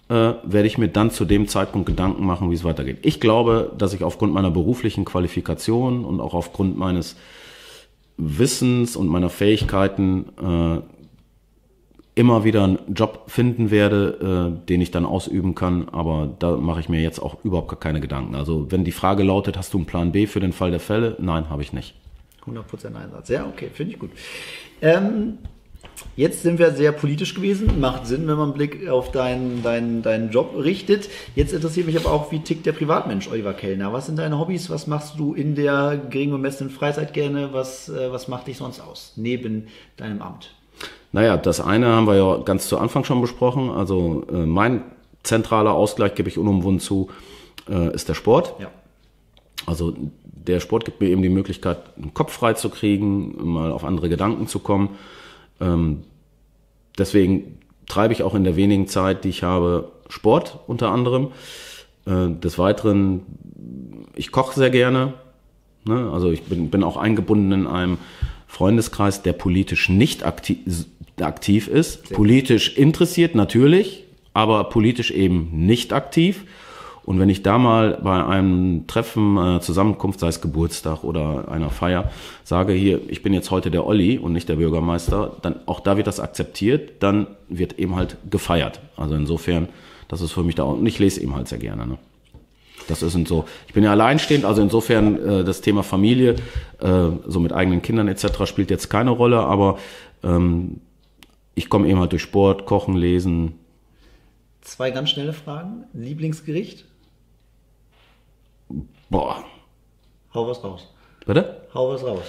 werde ich mir dann zu dem Zeitpunkt Gedanken machen, wie es weitergeht. Ich glaube, dass ich aufgrund meiner beruflichen Qualifikation und auch aufgrund meines Wissens und meiner Fähigkeiten immer wieder einen Job finden werde, den ich dann ausüben kann, aber da mache ich mir jetzt auch überhaupt gar keine Gedanken. Also wenn die Frage lautet, hast du einen Plan B für den Fall der Fälle? Nein, habe ich nicht. 100% Einsatz. Ja, okay, finde ich gut. Jetzt sind wir sehr politisch gewesen. Macht Sinn, wenn man einen Blick auf deinen Job richtet. Jetzt interessiert mich aber auch, wie tickt der Privatmensch Oliver Kellner? Was sind deine Hobbys? Was machst du in der gering bemessenen Freizeit gerne? Was macht dich sonst aus, neben deinem Amt? Naja, das eine haben wir ja ganz zu Anfang schon besprochen. Also mein zentraler Ausgleich, gebe ich unumwunden zu, ist der Sport. Ja. Also der Sport gibt mir eben die Möglichkeit, den Kopf frei zu kriegen, mal auf andere Gedanken zu kommen. Deswegen treibe ich auch in der wenigen Zeit, die ich habe, Sport unter anderem. Des Weiteren, ich koche sehr gerne. Ne? Also ich bin auch eingebunden in einem Freundeskreis, der politisch nicht aktiv ist. Politisch interessiert natürlich, aber politisch eben nicht aktiv. Und wenn ich da mal bei einem Treffen, Zusammenkunft, sei es Geburtstag oder einer Feier, sage hier, ich bin jetzt heute der Olli und nicht der Bürgermeister, dann auch da wird das akzeptiert, dann wird eben halt gefeiert. Also insofern, das ist für mich da auch, und ich lese eben halt sehr gerne. Ne? Das ist so, ich bin ja alleinstehend, also insofern das Thema Familie, so mit eigenen Kindern etc. spielt jetzt keine Rolle, aber ich komme eben halt durch Sport, Kochen, Lesen. 2 ganz schnelle Fragen. Lieblingsgericht? Boah. Hau was raus. Bitte? Hau was raus.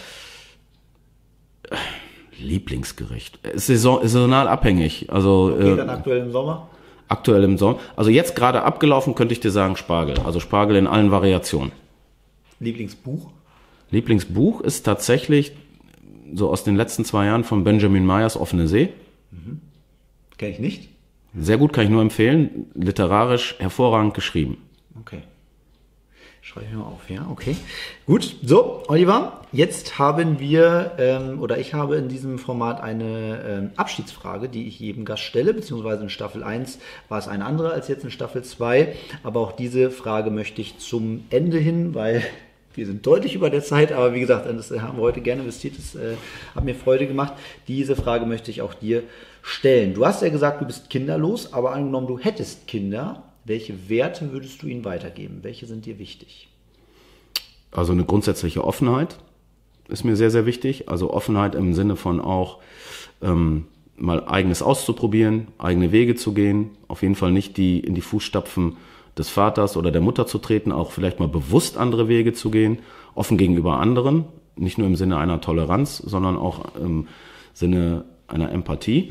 Lieblingsgericht. Ist saisonal abhängig. Also, okay, dann aktuell im Sommer? Aktuell im Sommer. Also jetzt gerade abgelaufen, könnte ich dir sagen Spargel. Also Spargel in allen Variationen. Lieblingsbuch? Lieblingsbuch ist tatsächlich so aus den letzten 2 Jahren von Benjamin Meyers Offene See. Mhm. Kenn ich nicht. Sehr gut, kann ich nur empfehlen. Literarisch hervorragend geschrieben. Okay. Schreibe ich mir mal auf, ja, okay. Gut, so, Oliver, jetzt haben wir, oder ich habe in diesem Format eine Abschiedsfrage, die ich jedem Gast stelle, beziehungsweise in Staffel 1 war es eine andere als jetzt in Staffel 2, aber auch diese Frage möchte ich zum Ende hin, weil wir sind deutlich über der Zeit, aber wie gesagt, das haben wir heute gerne investiert, das hat mir Freude gemacht. Diese Frage möchte ich auch dir stellen. Du hast ja gesagt, du bist kinderlos, aber angenommen, du hättest Kinder, welche Werte würdest du ihnen weitergeben? Welche sind dir wichtig? Also eine grundsätzliche Offenheit ist mir sehr, sehr wichtig. Also Offenheit im Sinne von auch mal Eigenes auszuprobieren, eigene Wege zu gehen. Auf jeden Fall nicht in die Fußstapfen des Vaters oder der Mutter zu treten, auch vielleicht mal bewusst andere Wege zu gehen. Offen gegenüber anderen, nicht nur im Sinne einer Toleranz, sondern auch im Sinne einer Empathie.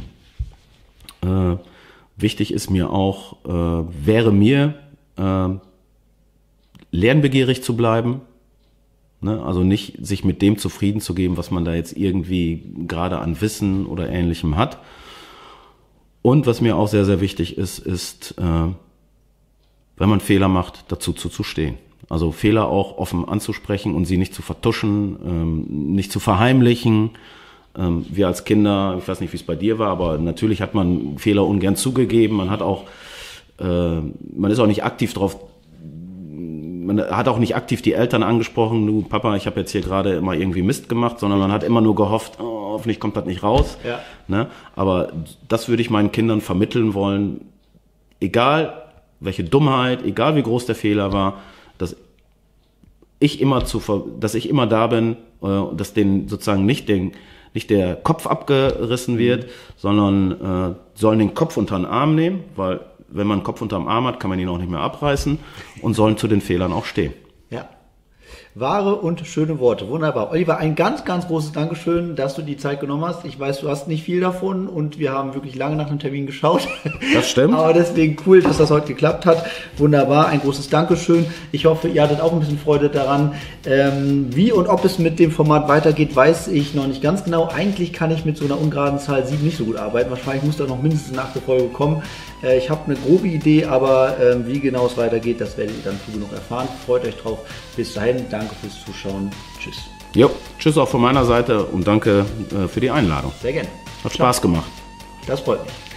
Wichtig ist mir auch, lernbegierig zu bleiben, ne? Also nicht sich mit dem zufrieden zu geben, was man da jetzt irgendwie gerade an Wissen oder Ähnlichem hat. Und was mir auch sehr, sehr wichtig ist, wenn man Fehler macht, dazu zu stehen. Also Fehler auch offen anzusprechen und sie nicht zu vertuschen, nicht zu verheimlichen. Wir als Kinder, ich weiß nicht, wie es bei dir war, aber natürlich hat man Fehler ungern zugegeben. Man hat auch, man ist auch nicht aktiv drauf, man hat auch nicht aktiv die Eltern angesprochen, du Papa, ich habe jetzt hier gerade immer irgendwie Mist gemacht, sondern man hat immer nur gehofft, oh, hoffentlich kommt das nicht raus. Ja. Ne? Aber das würde ich meinen Kindern vermitteln wollen, egal welche Dummheit, egal wie groß der Fehler war, dass ich immer da bin, dass denen sozusagen nicht der Kopf abgerissen wird, sondern sollen den Kopf unter den Arm nehmen, weil wenn man einen Kopf unter dem Arm hat, kann man ihn auch nicht mehr abreißen und sollen zu den Fehlern auch stehen. Ja. Wahre und schöne Worte. Wunderbar. Oliver, ein ganz, ganz großes Dankeschön, dass du die Zeit genommen hast. Ich weiß, du hast nicht viel davon und wir haben wirklich lange nach einem Termin geschaut. Das stimmt. Aber deswegen cool, dass das heute geklappt hat. Wunderbar. Ein großes Dankeschön. Ich hoffe, ihr hattet auch ein bisschen Freude daran. Wie und ob es mit dem Format weitergeht, weiß ich noch nicht ganz genau. Eigentlich kann ich mit so einer ungeraden Zahl 7 nicht so gut arbeiten. Wahrscheinlich muss da noch mindestens eine 8. Folge kommen. Ich habe eine grobe Idee, aber wie genau es weitergeht, das werdet ihr dann früh genug erfahren. Freut euch drauf. Bis dahin, danke fürs Zuschauen. Tschüss. Jo, tschüss auch von meiner Seite und danke für die Einladung. Sehr gerne. Hat Spaß gemacht. Das freut mich.